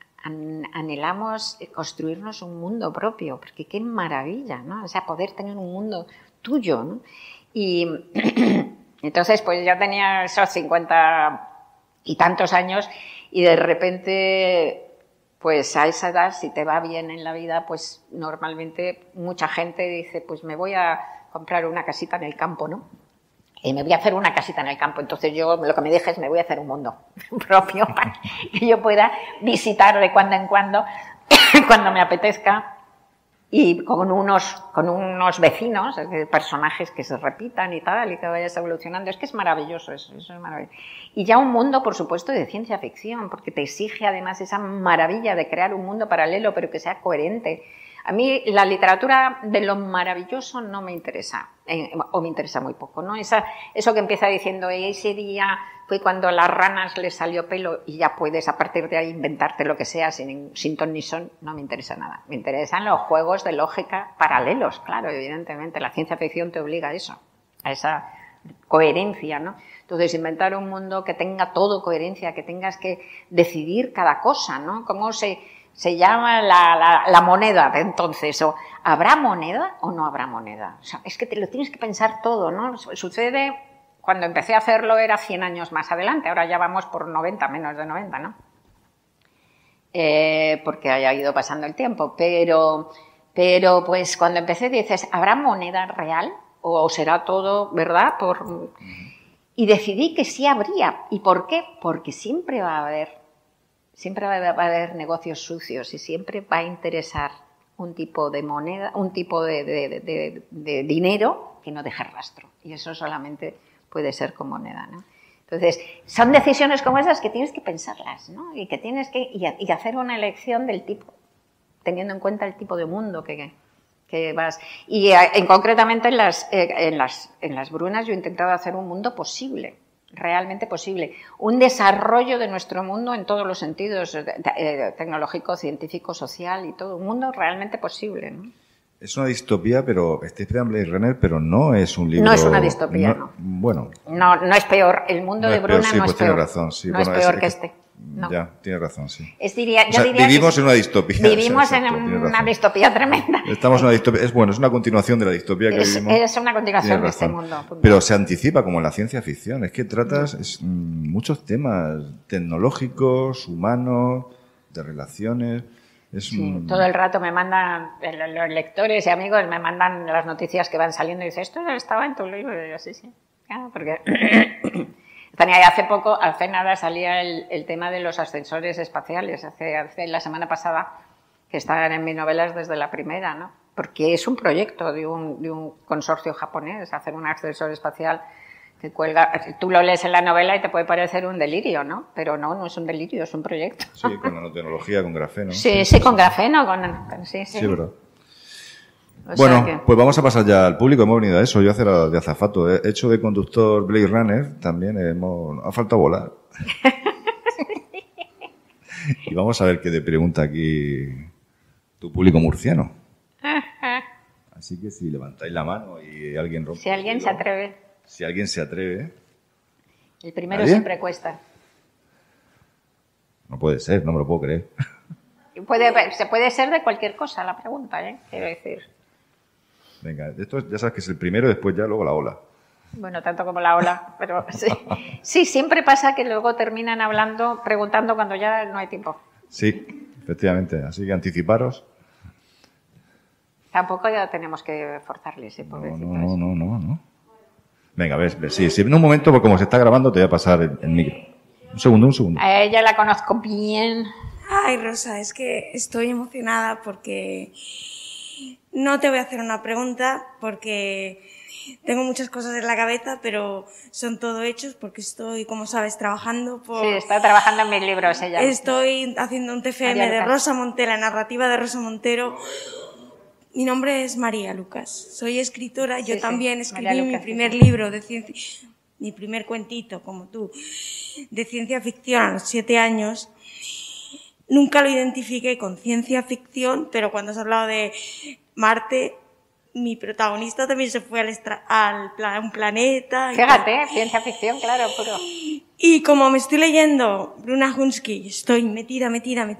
anhelamos construirnos un mundo propio, porque qué maravilla, ¿no? O sea, poder tener un mundo tuyo, ¿no? Y entonces, pues ya tenía esos 50 y tantos años y de repente pues a esa edad, si te va bien en la vida, pues normalmente mucha gente dice, pues me voy a comprar una casita en el campo, ¿no? Y me voy a hacer una casita en el campo. Entonces yo lo que me dije es me voy a hacer un mundo propio para que yo pueda visitar de cuando en cuando, cuando me apetezca, y con unos vecinos, personajes que se repitan y tal, y que vayas evolucionando. Es que es maravilloso eso es maravilloso. Y ya un mundo, por supuesto, de ciencia ficción, porque te exige además esa maravilla de crear un mundo paralelo, pero que sea coherente. A mí la literatura de lo maravilloso no me interesa, o me interesa muy poco, ¿no? Eso que empieza diciendo, ese día fue cuando a las ranas les salió pelo y ya puedes a partir de ahí inventarte lo que sea sin ton ni son, no me interesa nada. Me interesan los juegos de lógica paralelos, claro, evidentemente. La ciencia ficción te obliga a eso, a esa coherencia, ¿no? Entonces, inventar un mundo que tenga todo coherencia, que tengas que decidir cada cosa, ¿no? ¿Cómo se llama la moneda de entonces? O ¿habrá moneda o no habrá moneda? O sea, es que te lo tienes que pensar todo, ¿no? Sucede, cuando empecé a hacerlo era 100 años más adelante, ahora ya vamos por 90, menos de 90, ¿no? Porque haya ido pasando el tiempo, pero pues cuando empecé dices, ¿habrá moneda real? ¿O será todo, verdad? Y decidí que sí habría. ¿Y por qué? Porque siempre va a haber negocios sucios y siempre va a interesar un tipo de moneda, un tipo de dinero que no deje rastro. Y eso solamente puede ser con moneda, ¿no? Entonces, son decisiones como esas que tienes que pensarlas, ¿no? Y que tienes que y hacer una elección del tipo, teniendo en cuenta el tipo de mundo que vas. Y concretamente en las Brunas yo he intentado hacer un mundo posible, realmente posible, un desarrollo de nuestro mundo en todos los sentidos, tecnológico, científico, social y todo, un mundo realmente posible, ¿no? Es una distopía, pero está inspirada en Blade Runner, pero no es un libro... No es una distopía, no. Bueno. No es peor. El mundo de Bruna no es peor. Tiene razón, sí. No es peor que este. No. Ya, tiene razón, sí. Yo diría vivimos en una distopía. Vivimos en una distopía tremenda. Estamos en una distopía. Es una continuación de la distopía que vivimos. Es una continuación de este mundo. Punto. Pero se anticipa como en la ciencia ficción. Es que tratas muchos temas tecnológicos, humanos, de relaciones. Todo el rato me mandan, los lectores y amigos me mandan las noticias que van saliendo y dicen, esto estaba en tu libro. Y yo, sí. Claro, porque hace nada salía el tema de los ascensores espaciales, hace la semana pasada, que estaban en mis novelas desde la primera, ¿no? Porque es un proyecto de un consorcio japonés, hacer un ascensor espacial que cuelga. Tú lo lees en la novela y te puede parecer un delirio, ¿no? Pero no es un delirio, es un proyecto. Sí, con nanotecnología, con grafeno. Sí, con grafeno, sí. Sí, verdad. Bueno, pues vamos a pasar ya al público. Hemos venido a eso. Yo a hacer de azafato. He hecho de conductor Blade Runner. También ha faltado volar. Y vamos a ver qué te pregunta aquí tu público murciano. Así que si levantáis la mano y alguien rompe... Si alguien se atreve. Si alguien se atreve... El primero siempre cuesta. No puede ser, no me lo puedo creer. Se puede ser de cualquier cosa la pregunta, quiero decir. Venga, esto ya sabes que es el primero y después ya luego la ola. Bueno, tanto como la ola, pero sí. Sí, siempre pasa que luego terminan preguntando cuando ya no hay tiempo. Sí, efectivamente, así que anticiparos. Tampoco ya tenemos que forzarles, pobrecito. No. Venga, ves, sí, en un momento, porque como se está grabando, te voy a pasar el micro. Un segundo. A ella la conozco bien. Ay, Rosa, es que estoy emocionada porque no te voy a hacer una pregunta porque tengo muchas cosas en la cabeza, pero son todo hechos porque estoy, como sabes, trabajando Sí, está trabajando en mis libros ella. Estoy haciendo un TFM de Rosa Montero, la narrativa de Rosa Montero. Mi nombre es María Lucas, soy escritora, yo también escribí mi primer libro de ciencia, mi primer cuentito, como tú, de ciencia ficción a los 7 años. Nunca lo identifiqué con ciencia ficción, pero cuando has hablado de Marte, mi protagonista también se fue a un planeta. Fíjate, ciencia ficción, claro, puro. Y como me estoy leyendo Bruna Hunsky, estoy metida.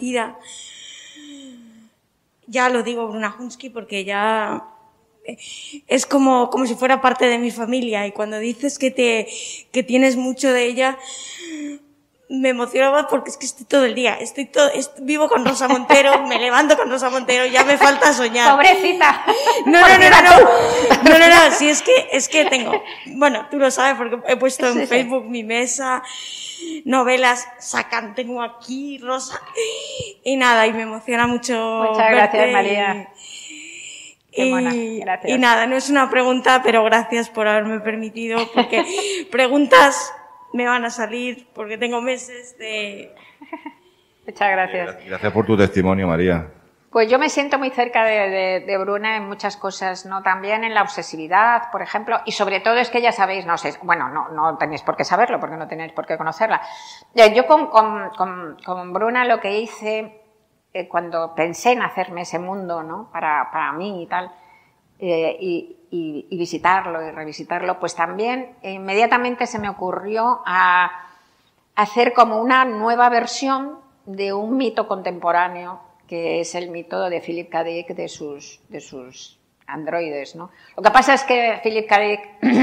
Ya lo digo Bruna Hunsky porque ya es como si fuera parte de mi familia, y cuando dices que tienes mucho de ella, me emociono más porque es que estoy todo el día, vivo con Rosa Montero, me levanto con Rosa Montero, ya me falta soñar. Pobrecita. No, sí, es que tengo, bueno, tú lo sabes porque he puesto en Facebook mi mesa, novelas, tengo aquí, Rosa, y nada, y me emociona mucho. Muchas gracias, María. Qué buena, gracias. Y nada, no es una pregunta, pero gracias por haberme permitido, porque preguntas me van a salir, porque tengo meses de... Muchas gracias. Gracias por tu testimonio, María. Pues yo me siento muy cerca de Bruna en muchas cosas, ¿no? También en la obsesividad, por ejemplo, y sobre todo es que ya sabéis, no sé, bueno, no tenéis por qué saberlo, porque no tenéis por qué conocerla. Yo con Bruna lo que hice cuando pensé en hacerme ese mundo, ¿no? Para mí y tal, y visitarlo y revisitarlo, pues también inmediatamente se me ocurrió a hacer como una nueva versión de un mito contemporáneo, que es el mito de Philip K. Dick de sus androides, ¿no? Lo que pasa es que Philip K. Dick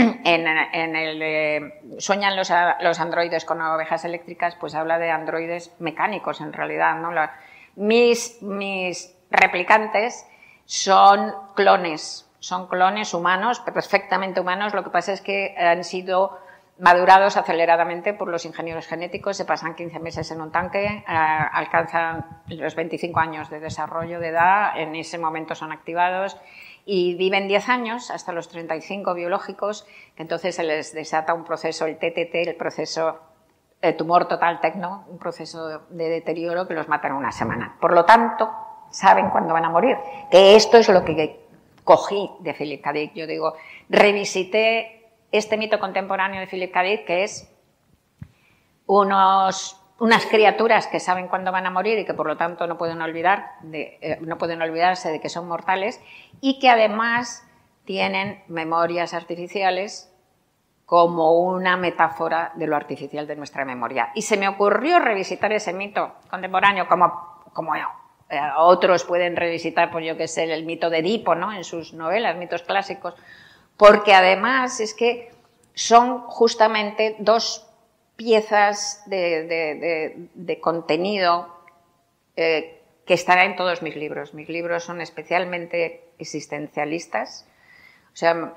sueñan los androides con ovejas eléctricas, pues habla de androides mecánicos en realidad, ¿no? Mis replicantes son clones humanos, perfectamente humanos. Lo que pasa es que han sido madurados aceleradamente por los ingenieros genéticos, se pasan 15 meses en un tanque, alcanzan los 25 años de desarrollo de edad, en ese momento son activados y viven 10 años, hasta los 35 biológicos, que entonces se les desata un proceso, el TTT, el proceso tumor total tecno, un proceso de deterioro que los mata en una semana. Por lo tanto, saben cuándo van a morir, que esto es lo que cogí de Philip K. Dick. Yo digo, revisité este mito contemporáneo de Philip K. Dick, que es unas criaturas que saben cuándo van a morir y que por lo tanto no pueden olvidarse de que son mortales, y que además tienen memorias artificiales como una metáfora de lo artificial de nuestra memoria. Y se me ocurrió revisitar ese mito contemporáneo como otros pueden revisitar, pues yo que sé, el mito de Edipo, ¿no? En sus novelas, mitos clásicos, porque además es que son justamente dos piezas de contenido que estará en todos mis libros. Mis libros son especialmente existencialistas, o sea,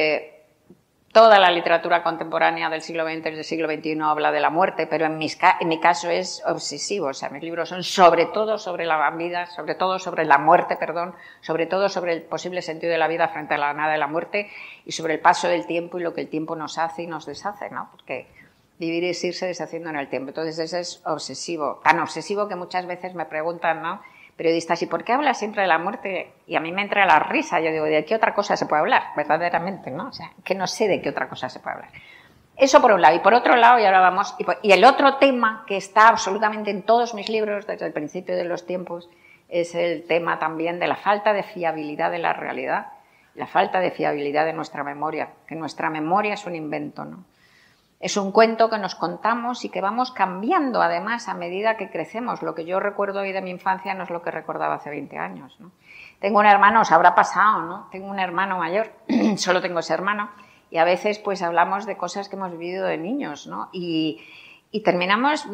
toda la literatura contemporánea del siglo XX y del siglo XXI habla de la muerte, pero en mi caso es obsesivo. O sea, mis libros son sobre todo sobre la vida, sobre todo sobre la muerte, sobre todo sobre el posible sentido de la vida frente a la nada de la muerte y sobre el paso del tiempo y lo que el tiempo nos hace y nos deshace, ¿no? Porque vivir es irse deshaciendo en el tiempo. Entonces ese es obsesivo, tan obsesivo que muchas veces me preguntan, ¿no? Periodistas, ¿y por qué hablas siempre de la muerte? Y a mí me entra la risa, yo digo, ¿de qué otra cosa se puede hablar? Verdaderamente, ¿no? O sea, que no sé de qué otra cosa se puede hablar. Eso por un lado. Y por otro lado, y ahora vamos, y el otro tema que está absolutamente en todos mis libros desde el principio de los tiempos es el tema también de la falta de fiabilidad de la realidad, la falta de fiabilidad de nuestra memoria, que nuestra memoria es un invento, ¿no? Es un cuento que nos contamos y que vamos cambiando, además, a medida que crecemos. Lo que yo recuerdo hoy de mi infancia no es lo que recordaba hace 20 años, ¿no? Tengo un hermano, os habrá pasado, ¿no? Tengo un hermano mayor, solo tengo ese hermano, y a veces pues hablamos de cosas que hemos vivido de niños, ¿no? Y terminamos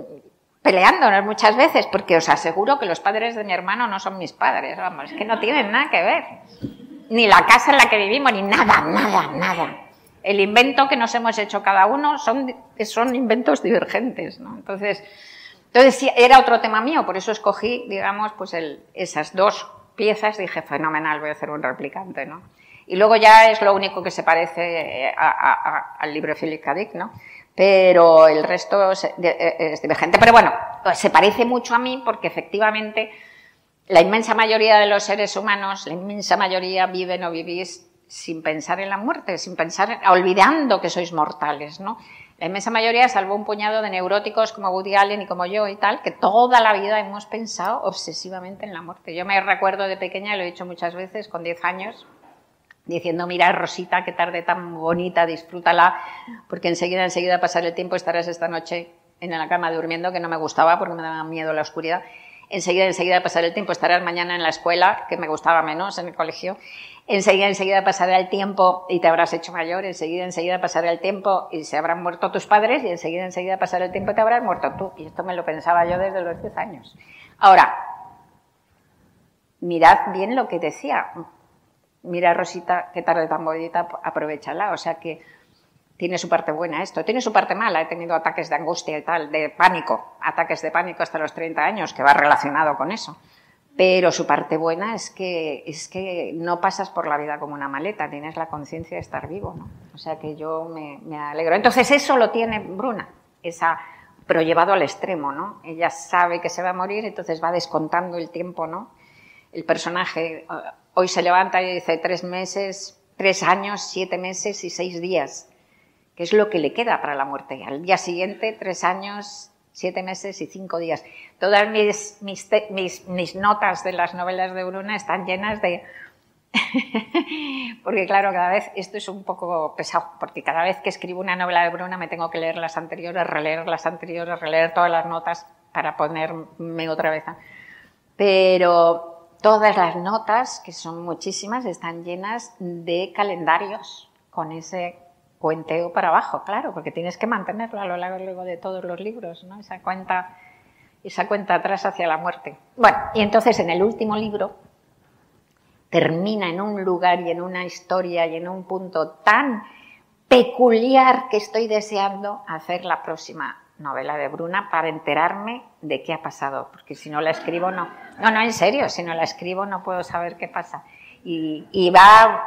peleándonos muchas veces, porque os aseguro que los padres de mi hermano no son mis padres, vamos, es que no tienen nada que ver. Ni la casa en la que vivimos, ni nada. El invento que nos hemos hecho cada uno son inventos divergentes, ¿no? Entonces sí, era otro tema mío, por eso escogí, digamos, pues esas dos piezas, dije, fenomenal, voy a hacer un replicante, ¿no? Y luego ya es lo único que se parece al libro de Philip K. Dick, ¿no? Pero el resto es divergente. Pero bueno, se parece mucho a mí porque efectivamente la inmensa mayoría de los seres humanos, la inmensa mayoría viven o vivís sin pensar en la muerte, olvidando que sois mortales, ¿no? La inmensa mayoría, salvo un puñado de neuróticos como Woody Allen y como yo y tal, que toda la vida hemos pensado obsesivamente en la muerte. Yo me recuerdo de pequeña, lo he dicho muchas veces, con 10 años, diciendo, mira, Rosita, qué tarde tan bonita, disfrútala, porque enseguida pasar el tiempo, estarás esta noche en la cama durmiendo, que no me gustaba porque me daba miedo la oscuridad. enseguida pasar el tiempo, estarás mañana en la escuela, que me gustaba menos en el colegio, enseguida pasará el tiempo y te habrás hecho mayor, enseguida pasará el tiempo y se habrán muerto tus padres y enseguida pasará el tiempo y te habrás muerto tú. Y esto me lo pensaba yo desde los 10 años. Ahora, mirad bien lo que decía. Mira, Rosita, qué tarde tan bonita, aprovéchala. O sea que tiene su parte buena esto, tiene su parte mala. He tenido ataques de angustia y tal, de pánico, ataques de pánico hasta los 30 años, que va relacionado con eso. Pero su parte buena es que no pasas por la vida como una maleta, tienes la conciencia de estar vivo, ¿no? O sea que yo me alegro. Entonces eso lo tiene Bruna, pero llevado al extremo, ¿no? Ella sabe que se va a morir, entonces va descontando el tiempo, ¿no? El personaje hoy se levanta y dice 3 meses, 3 años, 7 meses y 6 días, que es lo que le queda para la muerte. Al día siguiente, 3 años, 7 meses y 5 días. Todas mis notas de las novelas de Bruna están llenas de... porque claro, cada vez, esto es un poco pesado, porque cada vez que escribo una novela de Bruna me tengo que leer las anteriores, releer todas las notas para ponerme otra vez. Pero todas las notas, que son muchísimas, están llenas de calendarios con ese cuenteo para abajo, claro, porque tienes que mantenerlo a lo largo de todos los libros, ¿no? Esa cuenta atrás hacia la muerte. Bueno, y entonces en el último libro termina en un lugar y en una historia y en un punto tan peculiar que estoy deseando hacer la próxima novela de Bruna para enterarme de qué ha pasado, porque si no la escribo no, en serio, si no la escribo no puedo saber qué pasa. Y va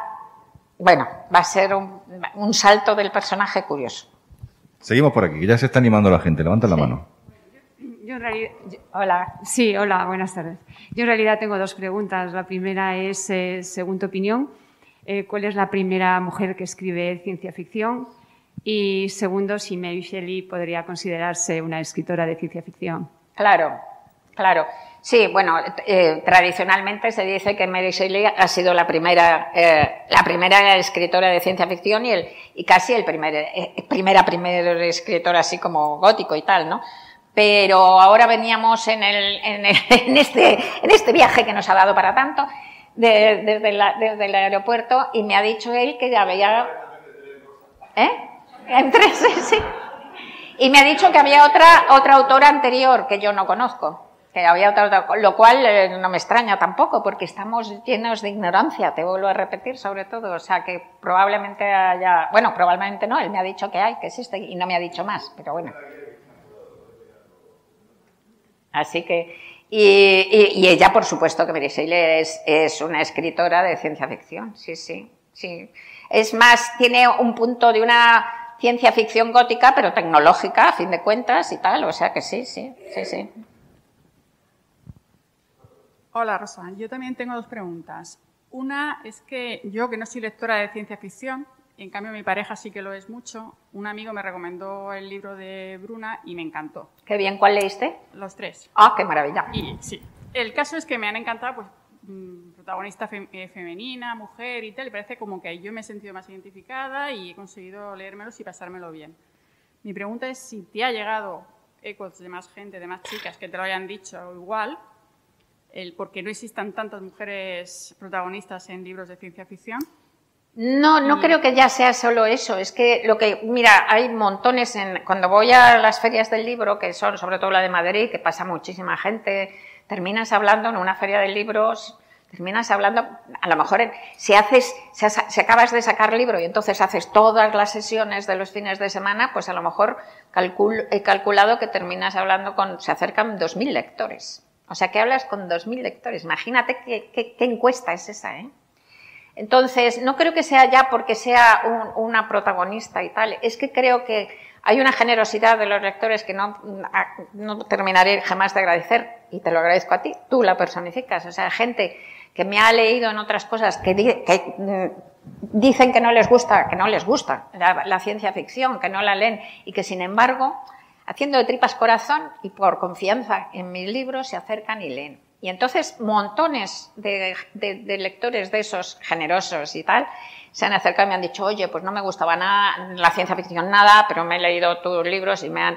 a ser un salto del personaje curioso. Seguimos por aquí, que ya se está animando la gente, levanta la mano. Yo en realidad, hola. Sí, hola, buenas tardes. Yo en realidad tengo 2 preguntas. La primera es, según tu opinión, ¿cuál es la primera mujer que escribe ciencia ficción? Y segundo, si Mary Shelley podría considerarse una escritora de ciencia ficción. Claro. Sí, bueno, tradicionalmente se dice que Mary Shelley ha sido la primera escritora de ciencia ficción y casi el primera escritora así como gótico y tal, ¿no? Pero ahora veníamos en este viaje que nos ha dado para tanto desde el aeropuerto y me ha dicho él que había... Sí. Y me ha dicho que había otra autora anterior que yo no conozco, que había otra, lo cual no me extraña tampoco, porque estamos llenos de ignorancia, te vuelvo a repetir sobre todo, o sea que probablemente haya, bueno, probablemente no, él me ha dicho que existe y no me ha dicho más, pero bueno. Así que, y ella, por supuesto, que Mary Shelley es una escritora de ciencia ficción, sí. Es más, tiene un punto de una ciencia ficción gótica, pero tecnológica, a fin de cuentas, y tal, o sea que sí. Hola, Rosa. Yo también tengo 2 preguntas. Una es que yo, que no soy lectora de ciencia ficción, en cambio mi pareja sí que lo es mucho, un amigo me recomendó el libro de Bruna y me encantó. Qué bien, ¿cuál leíste? Los 3. Ah, qué maravilla. Y sí. El caso es que me han encantado, pues, protagonista femenina, mujer y tal, y parece como que yo me he sentido más identificada y he conseguido leérmelos y pasármelo bien. Mi pregunta es si te ha llegado ecos de más gente, de más chicas que te lo hayan dicho igual, porque no existan tantas mujeres protagonistas en libros de ciencia ficción. No creo que ya sea solo eso, es que mira, hay montones cuando voy a las ferias del libro, que son sobre todo la de Madrid, que pasa muchísima gente, terminas hablando en una feria de libros, a lo mejor si acabas de sacar libro y entonces haces todas las sesiones de los fines de semana, pues a lo mejor he calculado que terminas hablando se acercan 2.000 lectores. O sea, que hablas con 2.000 lectores. Imagínate qué encuesta es esa, ¿eh? Entonces, no creo que sea ya porque sea una protagonista y tal. Es que creo que hay una generosidad de los lectores que no terminaré jamás de agradecer, y te lo agradezco a ti. Tú la personificas. O sea, gente que me ha leído en otras cosas que dicen que no les gusta la ciencia ficción, que no la leen y que, sin embargo, haciendo de tripas corazón y por confianza en mis libros, se acercan y leen. Y entonces montones de lectores de esos generosos y tal se han acercado y me han dicho, oye, pues no me gustaba nada la ciencia ficción, nada, pero me he leído tus libros y me han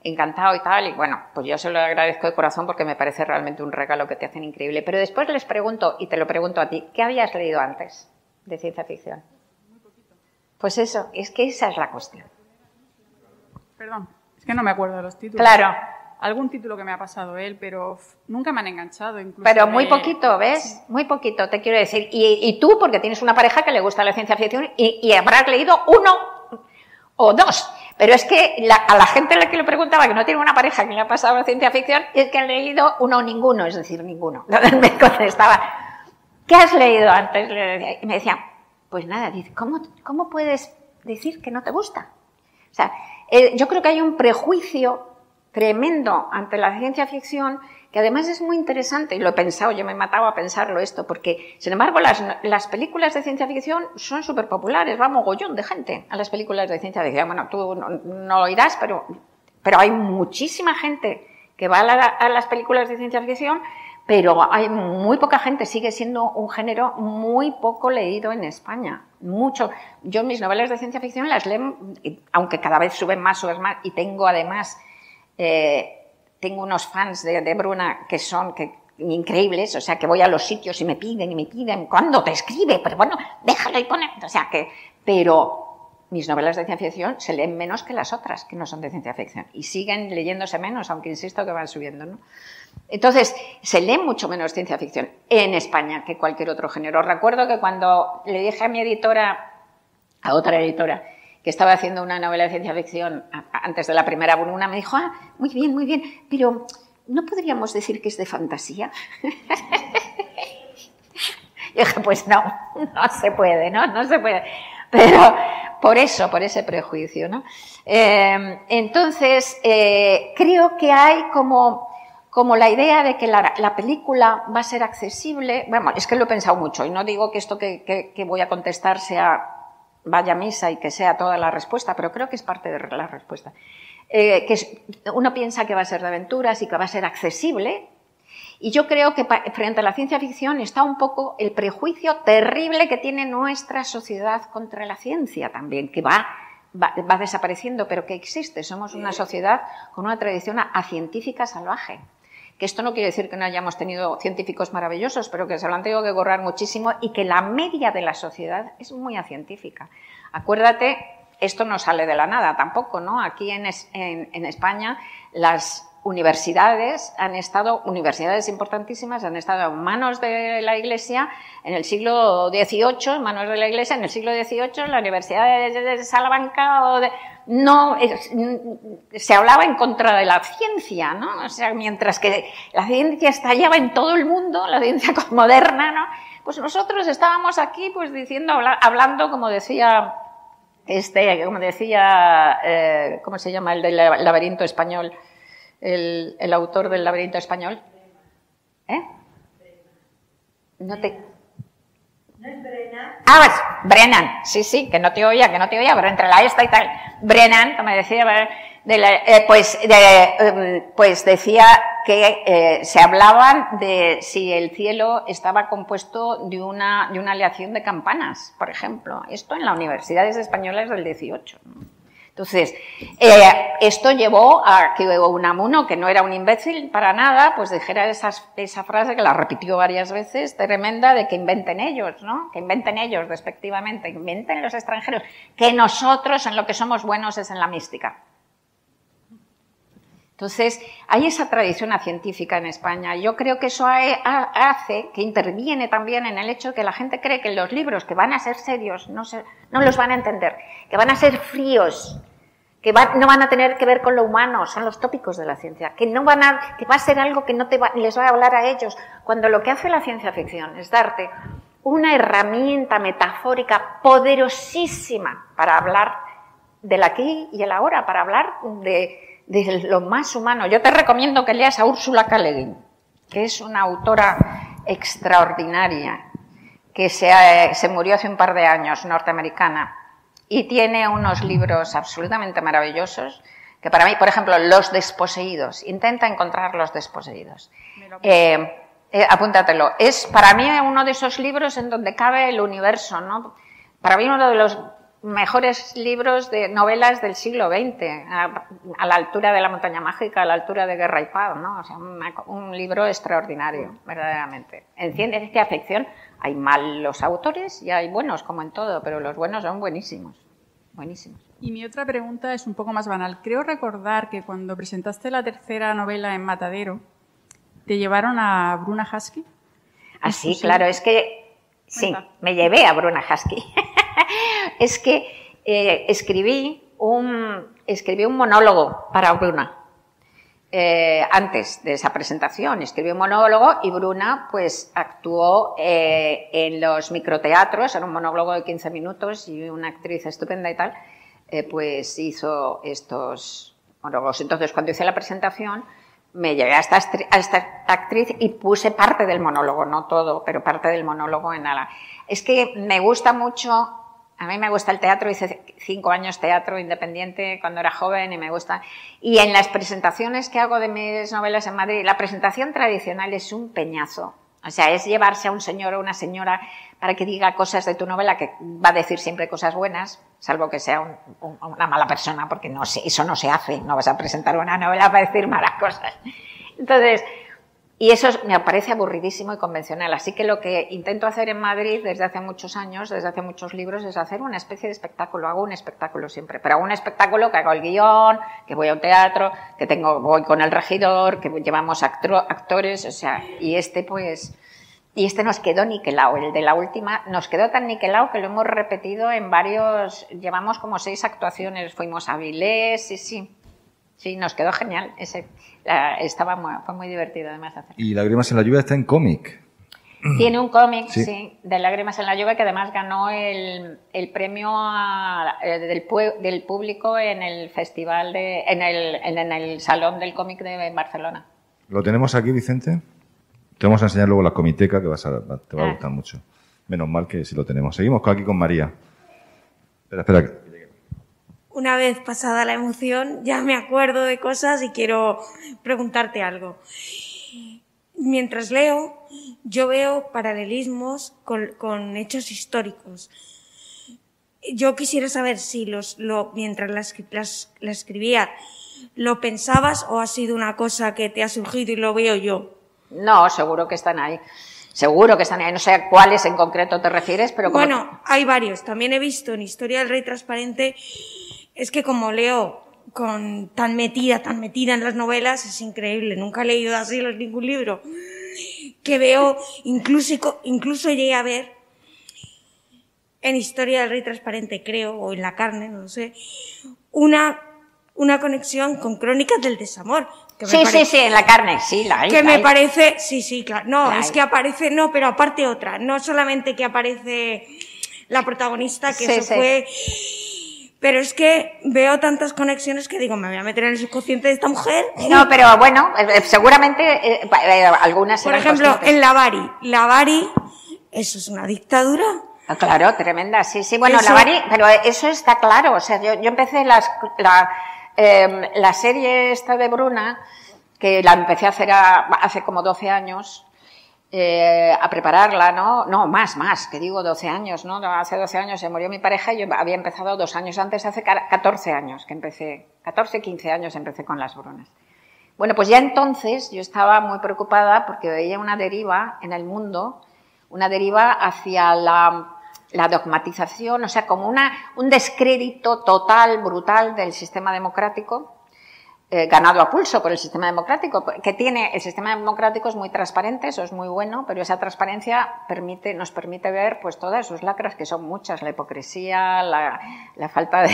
encantado y tal, y bueno, pues yo se lo agradezco de corazón porque me parece realmente un regalo que te hacen increíble. Pero después les pregunto, y te lo pregunto a ti, ¿qué habías leído antes de ciencia ficción? Muy poquito. Pues eso, es que esa es la cuestión. Perdón, es que no me acuerdo de los títulos. Claro. Algún título que me ha pasado él, pero nunca me han enganchado. Incluso Pero muy poquito, ¿ves? Sí. Muy poquito, te quiero decir. Y tú, porque tienes una pareja que le gusta la ciencia ficción y habrás leído 1 o 2. Pero es que a la gente a la que le preguntaba que no tiene una pareja que le ha pasado la ciencia ficción, es que han leído 1 o ninguno, es decir, ninguno. Me contestaba, ¿qué has leído antes? Le decía, y me decía, pues nada, dice, ¿cómo puedes decir que no te gusta? O sea, yo creo que hay un prejuicio tremendo ante la ciencia ficción, que además es muy interesante, y lo he pensado, yo me he matado a pensarlo esto, porque, sin embargo, las películas de ciencia ficción son súper populares, va mogollón de gente a las películas de ciencia ficción. Bueno, tú no lo oirás, pero hay muchísima gente que va a las películas de ciencia ficción, pero hay muy poca gente, sigue siendo un género muy poco leído en España. Mucho. Yo mis novelas de ciencia ficción las leo, aunque cada vez suben más, y tengo además... tengo unos fans de Bruna que son increíbles, o sea, que voy a los sitios y me piden, ¿cuándo te escribe? Pero bueno, déjalo y pone, o sea, pero mis novelas de ciencia ficción se leen menos que las otras, que no son de ciencia ficción, y siguen leyéndose menos, aunque insisto que van subiendo, ¿no? Entonces, se lee mucho menos ciencia ficción en España que cualquier otro género. Recuerdo que cuando le dije a mi editora, a otra editora, que estaba haciendo una novela de ciencia ficción antes de la primera Bruna, me dijo, muy bien, pero ¿no podríamos decir que es de fantasía? Yo dije, pues no se puede, no se puede. Pero por ese prejuicio, ¿no? Entonces, creo que hay como la idea de que la película va a ser accesible. Bueno, es que lo he pensado mucho y no digo que esto que voy a contestar sea... vaya misa y que sea toda la respuesta, pero creo que es parte de la respuesta. Uno piensa que va a ser de aventuras y que va a ser accesible, y yo creo que frente a la ciencia ficción está un poco el prejuicio terrible que tiene nuestra sociedad contra la ciencia también, que va desapareciendo, pero que existe. Somos una sociedad con una tradición acientífica salvaje. Que esto no quiere decir que no hayamos tenido científicos maravillosos, pero que se lo han tenido que currar muchísimo y que la media de la sociedad es muy acientífica. Acuérdate, esto no sale de la nada tampoco, ¿no? Aquí en España las universidades universidades importantísimas, han estado en manos de la Iglesia en el siglo XVIII, en manos de la Iglesia en el siglo XVIII, la Universidad de Salamanca se hablaba en contra de la ciencia, ¿no? O sea, mientras que la ciencia estallaba en todo el mundo, la ciencia moderna, ¿no? Pues nosotros estábamos aquí, pues hablando, como decía, ¿cómo se llama? El del laberinto español, el autor del laberinto español. No es Brennan. Brennan, sí, que no te oía, pero entre la esta y tal. Brennan, como decía, pues decía que se hablaban de si el cielo estaba compuesto de una aleación de campanas, por ejemplo. Esto en las universidades españolas del 18. Entonces, esto llevó a que Unamuno, que no era un imbécil para nada, pues dijera esa frase que la repitió varias veces, tremenda, de que inventen ellos, ¿no? Que inventen ellos, respectivamente, inventen los extranjeros, que nosotros en lo que somos buenos es en la mística. Entonces, hay esa tradición científica en España. Yo creo que eso hace, que interviene también en el hecho de que la gente cree que los libros que van a ser serios no los van a entender, que van a ser fríos, que no van a tener que ver con lo humano, son los tópicos de la ciencia, que va a ser algo que no les va a hablar a ellos, cuando lo que hace la ciencia ficción es darte una herramienta metafórica poderosísima para hablar del aquí y el ahora, para hablar de lo más humano. Yo te recomiendo que leas a Úrsula K. Le Guin, que es una autora extraordinaria, que se murió hace un par de años, norteamericana, y tiene unos libros absolutamente maravillosos, que para mí, por ejemplo, Los desposeídos, intenta encontrar Los desposeídos. Apúntatelo. Es para mí uno de esos libros en donde cabe el universo, ¿no? Para mí uno de los mejores libros de novelas del siglo XX, a la altura de La montaña mágica, a la altura de Guerra y Paz, ¿no? O sea, un libro extraordinario, verdaderamente. En ciencia ficción hay malos autores y hay buenos, como en todo, pero los buenos son buenísimos, buenísimos. Y mi otra pregunta es un poco más banal. Creo recordar que cuando presentaste la tercera novela en Matadero, te llevaron a Bruna Husky. Ah, sí, claro, es que sí, me llevé a Bruna Husky. Es que escribí un monólogo para Bruna. Antes de esa presentación escribí un monólogo y Bruna pues actuó en los microteatros, era un monólogo de 15 minutos y una actriz estupenda y tal, pues hizo estos monólogos. Entonces, cuando hice la presentación, me llevé a esta actriz y puse parte del monólogo, no todo, pero parte del monólogo en ala. Es que me gusta mucho, a mí me gusta el teatro, hice 5 años teatro independiente cuando era joven y me gusta. Y en las presentaciones que hago de mis novelas en Madrid, la presentación tradicional es un peñazo. O sea, es llevarse a un señor o una señora para que diga cosas de tu novela, que va a decir siempre cosas buenas, salvo que sea una mala persona, porque no sé, eso no se hace, no vas a presentar una novela para decir malas cosas. Entonces, y eso me parece aburridísimo y convencional. Así que lo que intento hacer en Madrid desde hace muchos años, desde hace muchos libros, es hacer una especie de espectáculo. Hago un espectáculo siempre, pero hago un espectáculo que hago el guión, que voy a un teatro, que voy con el regidor, que llevamos actores, o sea, y este nos quedó niquelado. El de la última nos quedó tan niquelado que lo hemos repetido en varios, llevamos como 6 actuaciones, fuimos a Vilés, sí, nos quedó genial. Fue muy divertido además hacer. Y Lágrimas en la lluvia está en cómic. Tiene un cómic, sí, de Lágrimas en la lluvia, que además ganó el premio del público en el festival en el Salón del Cómic de Barcelona. ¿Lo tenemos aquí, Vicente? Te vamos a enseñar luego la comiteca, que te va a gustar mucho. Menos mal que sí lo tenemos. Seguimos aquí con María. Espera. Una vez pasada la emoción, ya me acuerdo de cosas y quiero preguntarte algo. Mientras leo, yo veo paralelismos con hechos históricos. Yo quisiera saber si mientras la escribía, ¿lo pensabas o ha sido una cosa que te ha surgido y lo veo yo? No, seguro que están ahí. Seguro que están ahí. No sé a cuáles en concreto te refieres, pero... Bueno, hay varios. También he visto en Historia del Rey Transparente, es que como leo tan metida en las novelas, es increíble. Nunca he leído así ningún libro. Que veo, incluso llegué a ver en Historia del Rey Transparente, creo, o en La carne, no sé, una conexión con Crónicas del Desamor. Sí, en La carne, sí, la hay. Que me parece, sí, claro. No, es que aparece, no, pero aparte otra. No solamente que aparece la protagonista, que eso fue... Pero es que veo tantas conexiones que digo, me voy a meter en el subconsciente de esta mujer. No, pero bueno, seguramente algunas por ejemplo, conscientes. En La Bari, eso es una dictadura. Claro, tremenda, sí. Bueno, eso... La Bari, pero eso está claro. O sea, yo empecé la serie esta de Bruna, que la empecé a hacer hace como 12 años, a prepararla, ¿no? No, más, que digo 12 años, ¿no? Hace 12 años se murió mi pareja y yo había empezado 2 años antes, hace 14 años que empecé, 15 años empecé con las Brunas. Bueno, pues ya entonces yo estaba muy preocupada porque veía una deriva en el mundo, una deriva hacia la dogmatización, o sea, como un descrédito total, brutal del sistema democrático, ganado a pulso por el sistema democrático, el sistema democrático es muy transparente, eso es muy bueno, pero esa transparencia nos permite ver pues todas sus lacras, que son muchas, la hipocresía, la falta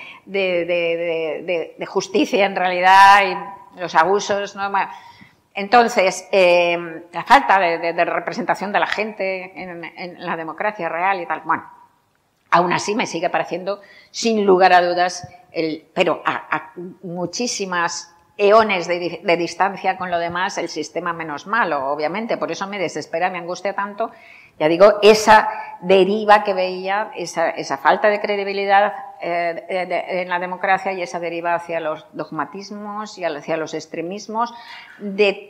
de justicia en realidad y los abusos, ¿no? Entonces, la falta de representación de la gente en la democracia real y tal, bueno, aún así me sigue pareciendo, sin lugar a dudas, pero a muchísimas eones de distancia con lo demás, el sistema menos malo, obviamente. Por eso me desespera, me angustia tanto, ya digo, esa deriva que veía, esa falta de credibilidad en la democracia y esa deriva hacia los dogmatismos y hacia los extremismos de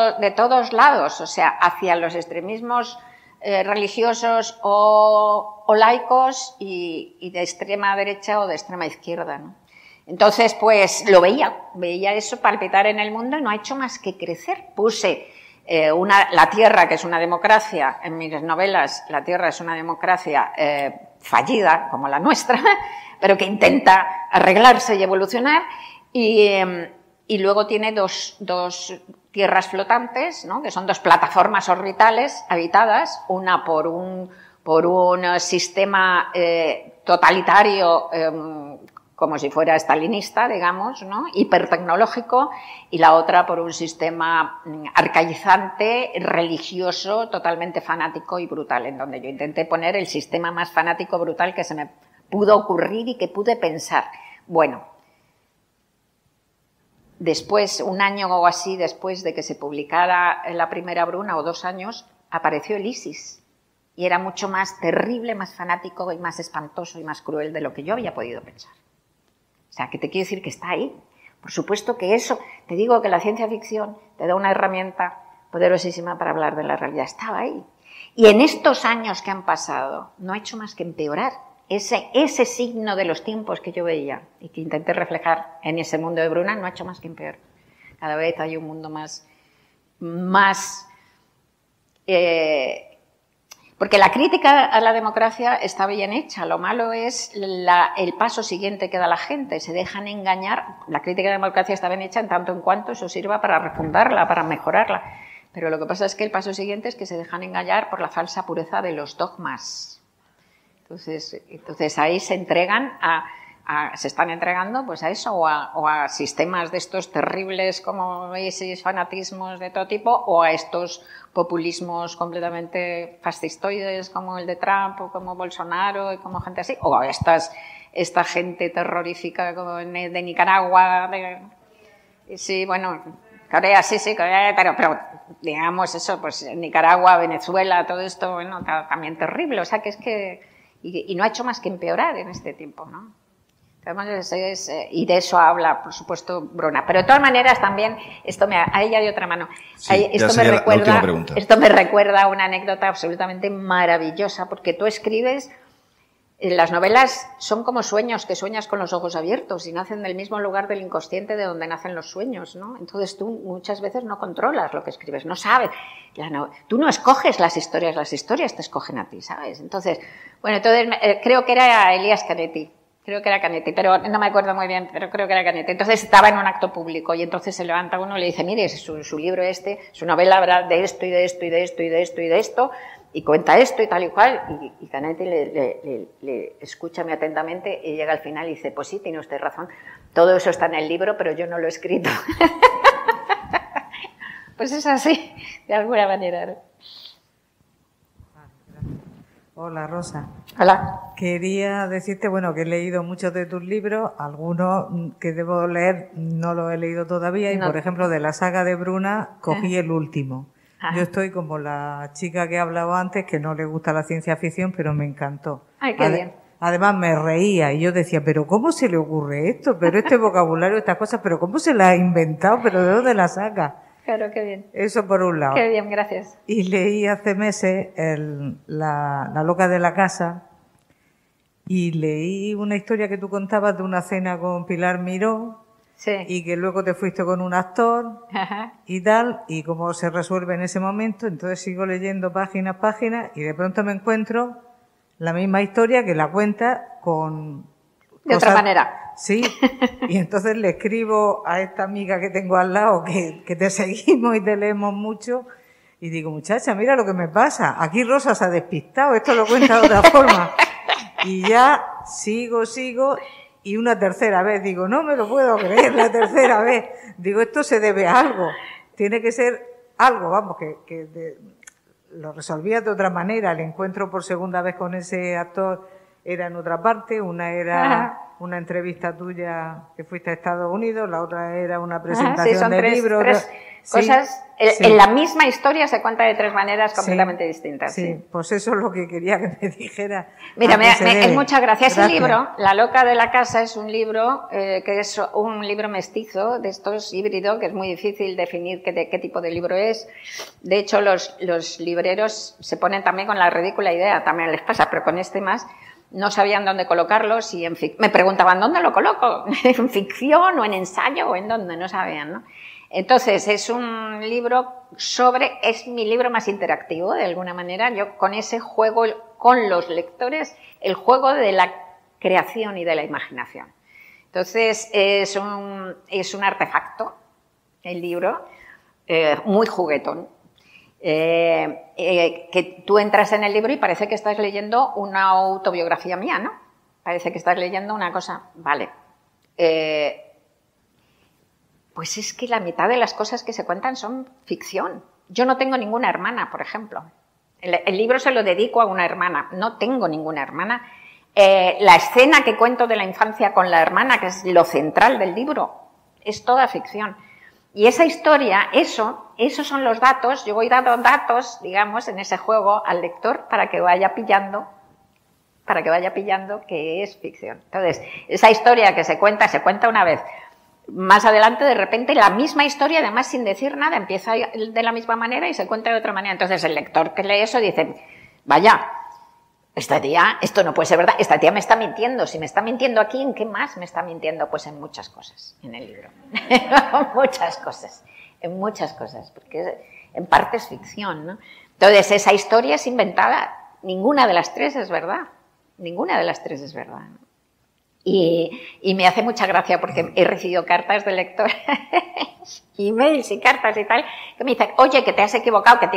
todos lados, o sea, hacia los extremismos religiosos o o laicos y de extrema derecha o de extrema izquierda, ¿no? Entonces, pues lo veía eso palpitar en el mundo y no ha hecho más que crecer. Puse La Tierra, que es una democracia, en mis novelas, La Tierra es una democracia fallida, como la nuestra, pero que intenta arreglarse y evolucionar, y luego tiene dos tierras flotantes, ¿no? Que son 2 plataformas orbitales habitadas, una por un sistema totalitario, como si fuera stalinista, digamos, ¿no? Hipertecnológico, y la otra por un sistema arcaizante, religioso, totalmente fanático y brutal, en donde yo intenté poner el sistema más fanático, brutal que se me pudo ocurrir y que pude pensar. Bueno, después, un año o así después de que se publicara la primera Bruna, o 2 años, apareció el ISIS, y era mucho más terrible, más fanático y más espantoso y más cruel de lo que yo había podido pensar. O sea, que te quiero decir que está ahí. Por supuesto que eso, te digo que la ciencia ficción te da una herramienta poderosísima para hablar de la realidad. Estaba ahí. Y en estos años que han pasado, no ha hecho más que empeorar. Ese signo de los tiempos que yo veía y que intenté reflejar en ese mundo de Bruna, no ha hecho más que empeorar. Cada vez hay un mundo más porque la crítica a la democracia está bien hecha, lo malo es el paso siguiente que da la gente, se dejan engañar. La crítica a la democracia está bien hecha en tanto en cuanto eso sirva para refundarla, para mejorarla, pero lo que pasa es que el paso siguiente es que se dejan engañar por la falsa pureza de los dogmas. Entonces ahí se entregan se están entregando pues a eso, o a sistemas de estos terribles como esos fanatismos de todo tipo, o a estos populismos completamente fascistoides como el de Trump o como Bolsonaro y como gente así, o a esta gente terrorífica como de Nicaragua, sí, bueno, Corea, sí, Corea, pero digamos eso, pues Nicaragua, Venezuela, todo esto, bueno, también terrible, o sea que es que, y no ha hecho más que empeorar en este tiempo, ¿no? Y de eso habla, por supuesto, Bruna. Pero de todas maneras también, a ella de otra mano, sí, esto me recuerda a una anécdota absolutamente maravillosa, porque tú escribes, las novelas son como sueños, que sueñas con los ojos abiertos y nacen del mismo lugar del inconsciente de donde nacen los sueños, ¿no? Entonces tú muchas veces no controlas lo que escribes, no sabes. Tú no escoges las historias te escogen a ti, ¿sabes? Entonces, bueno, creo que era Elías Canetti. Creo que era Canetti, pero no me acuerdo muy bien, pero creo que era Canetti. Entonces estaba en un acto público y entonces se levanta uno y le dice, mire, su libro su novela habla de esto y de esto y de esto y de esto y de esto, y cuenta esto y tal y cual, y Canetti le escucha muy atentamente y llega al final y dice, pues sí, tiene usted razón, todo eso está en el libro, pero yo no lo he escrito. Pues es así, de alguna manera, ¿no? Hola, Rosa. Hola. Quería decirte, bueno, que he leído muchos de tus libros, algunos que debo leer no los he leído todavía, y por ejemplo de la saga de Bruna cogí el último. Yo estoy como la chica que he hablado antes, que no le gusta la ciencia ficción, pero me encantó. Ay, qué bien. Además me reía y yo decía, pero ¿cómo se le ocurre esto? Pero este vocabulario, estas cosas, pero ¿cómo se la ha inventado? ¿Pero de dónde la saca? Claro, qué bien. Eso por un lado. Qué bien, gracias. Y leí hace meses La loca de la casa, y leí una historia que tú contabas de una cena con Pilar Miró, sí, y que luego te fuiste con un actor, ajá, y tal, y cómo se resuelve en ese momento. Entonces sigo leyendo páginas, y de pronto me encuentro la misma historia que la cuenta con... De otra manera. Sí, y entonces le escribo a esta amiga que tengo al lado, que te seguimos y te leemos mucho, y digo, muchacha, mira lo que me pasa, aquí Rosa se ha despistado, esto lo cuenta de otra forma. Y ya sigo, y una tercera vez, digo, no me lo puedo creer, la tercera vez. Digo, esto se debe a algo, tiene que ser algo, vamos, lo resolvía de otra manera. El encuentro por segunda vez con ese actor era en otra parte, una era una entrevista tuya que fuiste a Estados Unidos, la otra era una presentación de libros. Tres cosas. En la misma historia se cuenta de tres maneras completamente distintas. Sí, pues eso es lo que quería que me dijera. Mira, muchas gracias. Ese libro, La loca de la casa, es un libro que es un libro mestizo, de estos híbridos, que es muy difícil definir qué tipo de libro es. De hecho, los libreros se ponen también con la ridícula idea, también les pasa, pero con este más, no sabían dónde colocarlos y me preguntaban, ¿dónde lo coloco? ¿En ficción o en ensayo o en dónde? No sabían, ¿no? Entonces, es un libro es mi libro más interactivo, de alguna manera. Yo con ese juego con los lectores, el juego de la creación y de la imaginación. Entonces, es un artefacto, el libro, muy juguetón. Que tú entras en el libro y parece que estás leyendo una autobiografía mía, ¿no? Parece que estás leyendo una cosa, vale. Pues es que la mitad de las cosas que se cuentan son ficción. Yo no tengo ninguna hermana, por ejemplo. El libro se lo dedico a una hermana. No tengo ninguna hermana. La escena que cuento de la infancia con la hermana, que es lo central del libro, es toda ficción. Y esa historia, esos son los datos. Yo voy dando datos, digamos, en ese juego al lector para que vaya pillando que es ficción. Entonces, esa historia que se cuenta una vez. Más adelante, de repente, la misma historia, además sin decir nada, empieza de la misma manera y se cuenta de otra manera. Entonces, el lector que lee eso dice, vaya, esta tía, esto no puede ser verdad, esta tía me está mintiendo. Si me está mintiendo aquí, ¿en qué más me está mintiendo? Pues en muchas cosas, en el libro. en muchas cosas, porque en parte es ficción, ¿no? Entonces, esa historia es inventada. Ninguna de las tres es verdad. ¿No? Y me hace mucha gracia porque he recibido cartas de lectores, emails y cartas y tal, que me dicen, oye, que te has equivocado, que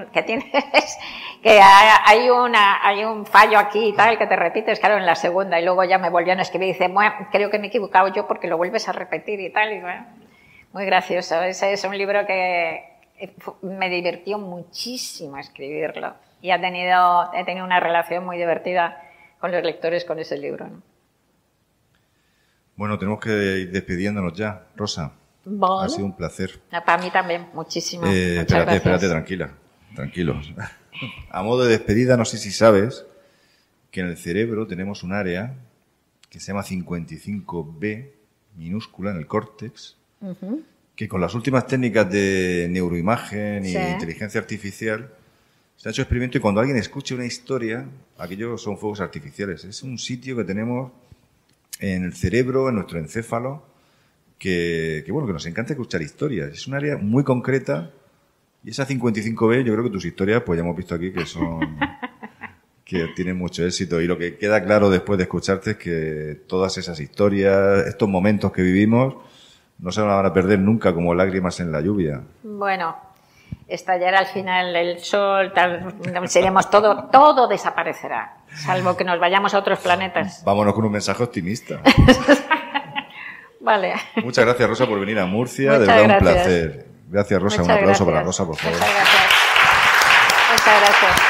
hay un fallo aquí y tal, que te repites, claro, en la segunda, y luego ya me volvían a escribir y dicen, bueno, creo que me he equivocado yo porque lo vuelves a repetir y tal, y bueno, muy gracioso. Ese es un libro que me divirtió muchísimo escribirlo y he tenido una relación muy divertida con los lectores con ese libro, ¿no? Bueno, tenemos que ir despidiéndonos ya, Rosa. Vale. Ha sido un placer. Para mí también, muchísimo. Espérate, tranquilos. A modo de despedida, no sé si sabes que en el cerebro tenemos un área que se llama 55B, minúscula, en el córtex, que con las últimas técnicas de neuroimagen y inteligencia artificial se ha hecho experimento y cuando alguien escuche una historia, aquellos son fuegos artificiales. Es un sitio que tenemos en el cerebro, en nuestro encéfalo, que nos encanta escuchar historias. Es un área muy concreta y esa 55B, yo creo que tus historias, pues ya hemos visto aquí que tienen mucho éxito y lo que queda claro después de escucharte es que todas esas historias, estos momentos que vivimos, no se van a perder nunca como lágrimas en la lluvia. Bueno, estallará al final el sol, seremos todo desaparecerá, salvo que nos vayamos a otros planetas. Vámonos con un mensaje optimista. Vale. Muchas gracias, Rosa, por venir a Murcia. De verdad, un placer. Gracias, Rosa. Un aplauso para Rosa, por favor. Muchas gracias.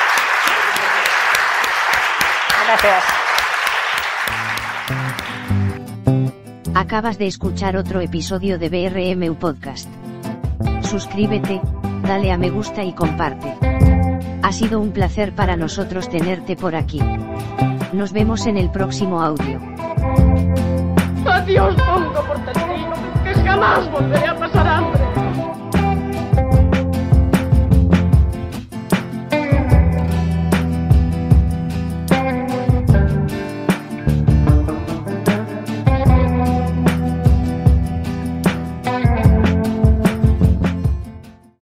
Acabas de escuchar otro episodio de BRMU Podcast. Suscríbete, dale a me gusta y comparte. Ha sido un placer para nosotros tenerte por aquí. Nos vemos en el próximo audio. Adiós, tonto porteño, que jamás volveré a pasar hambre.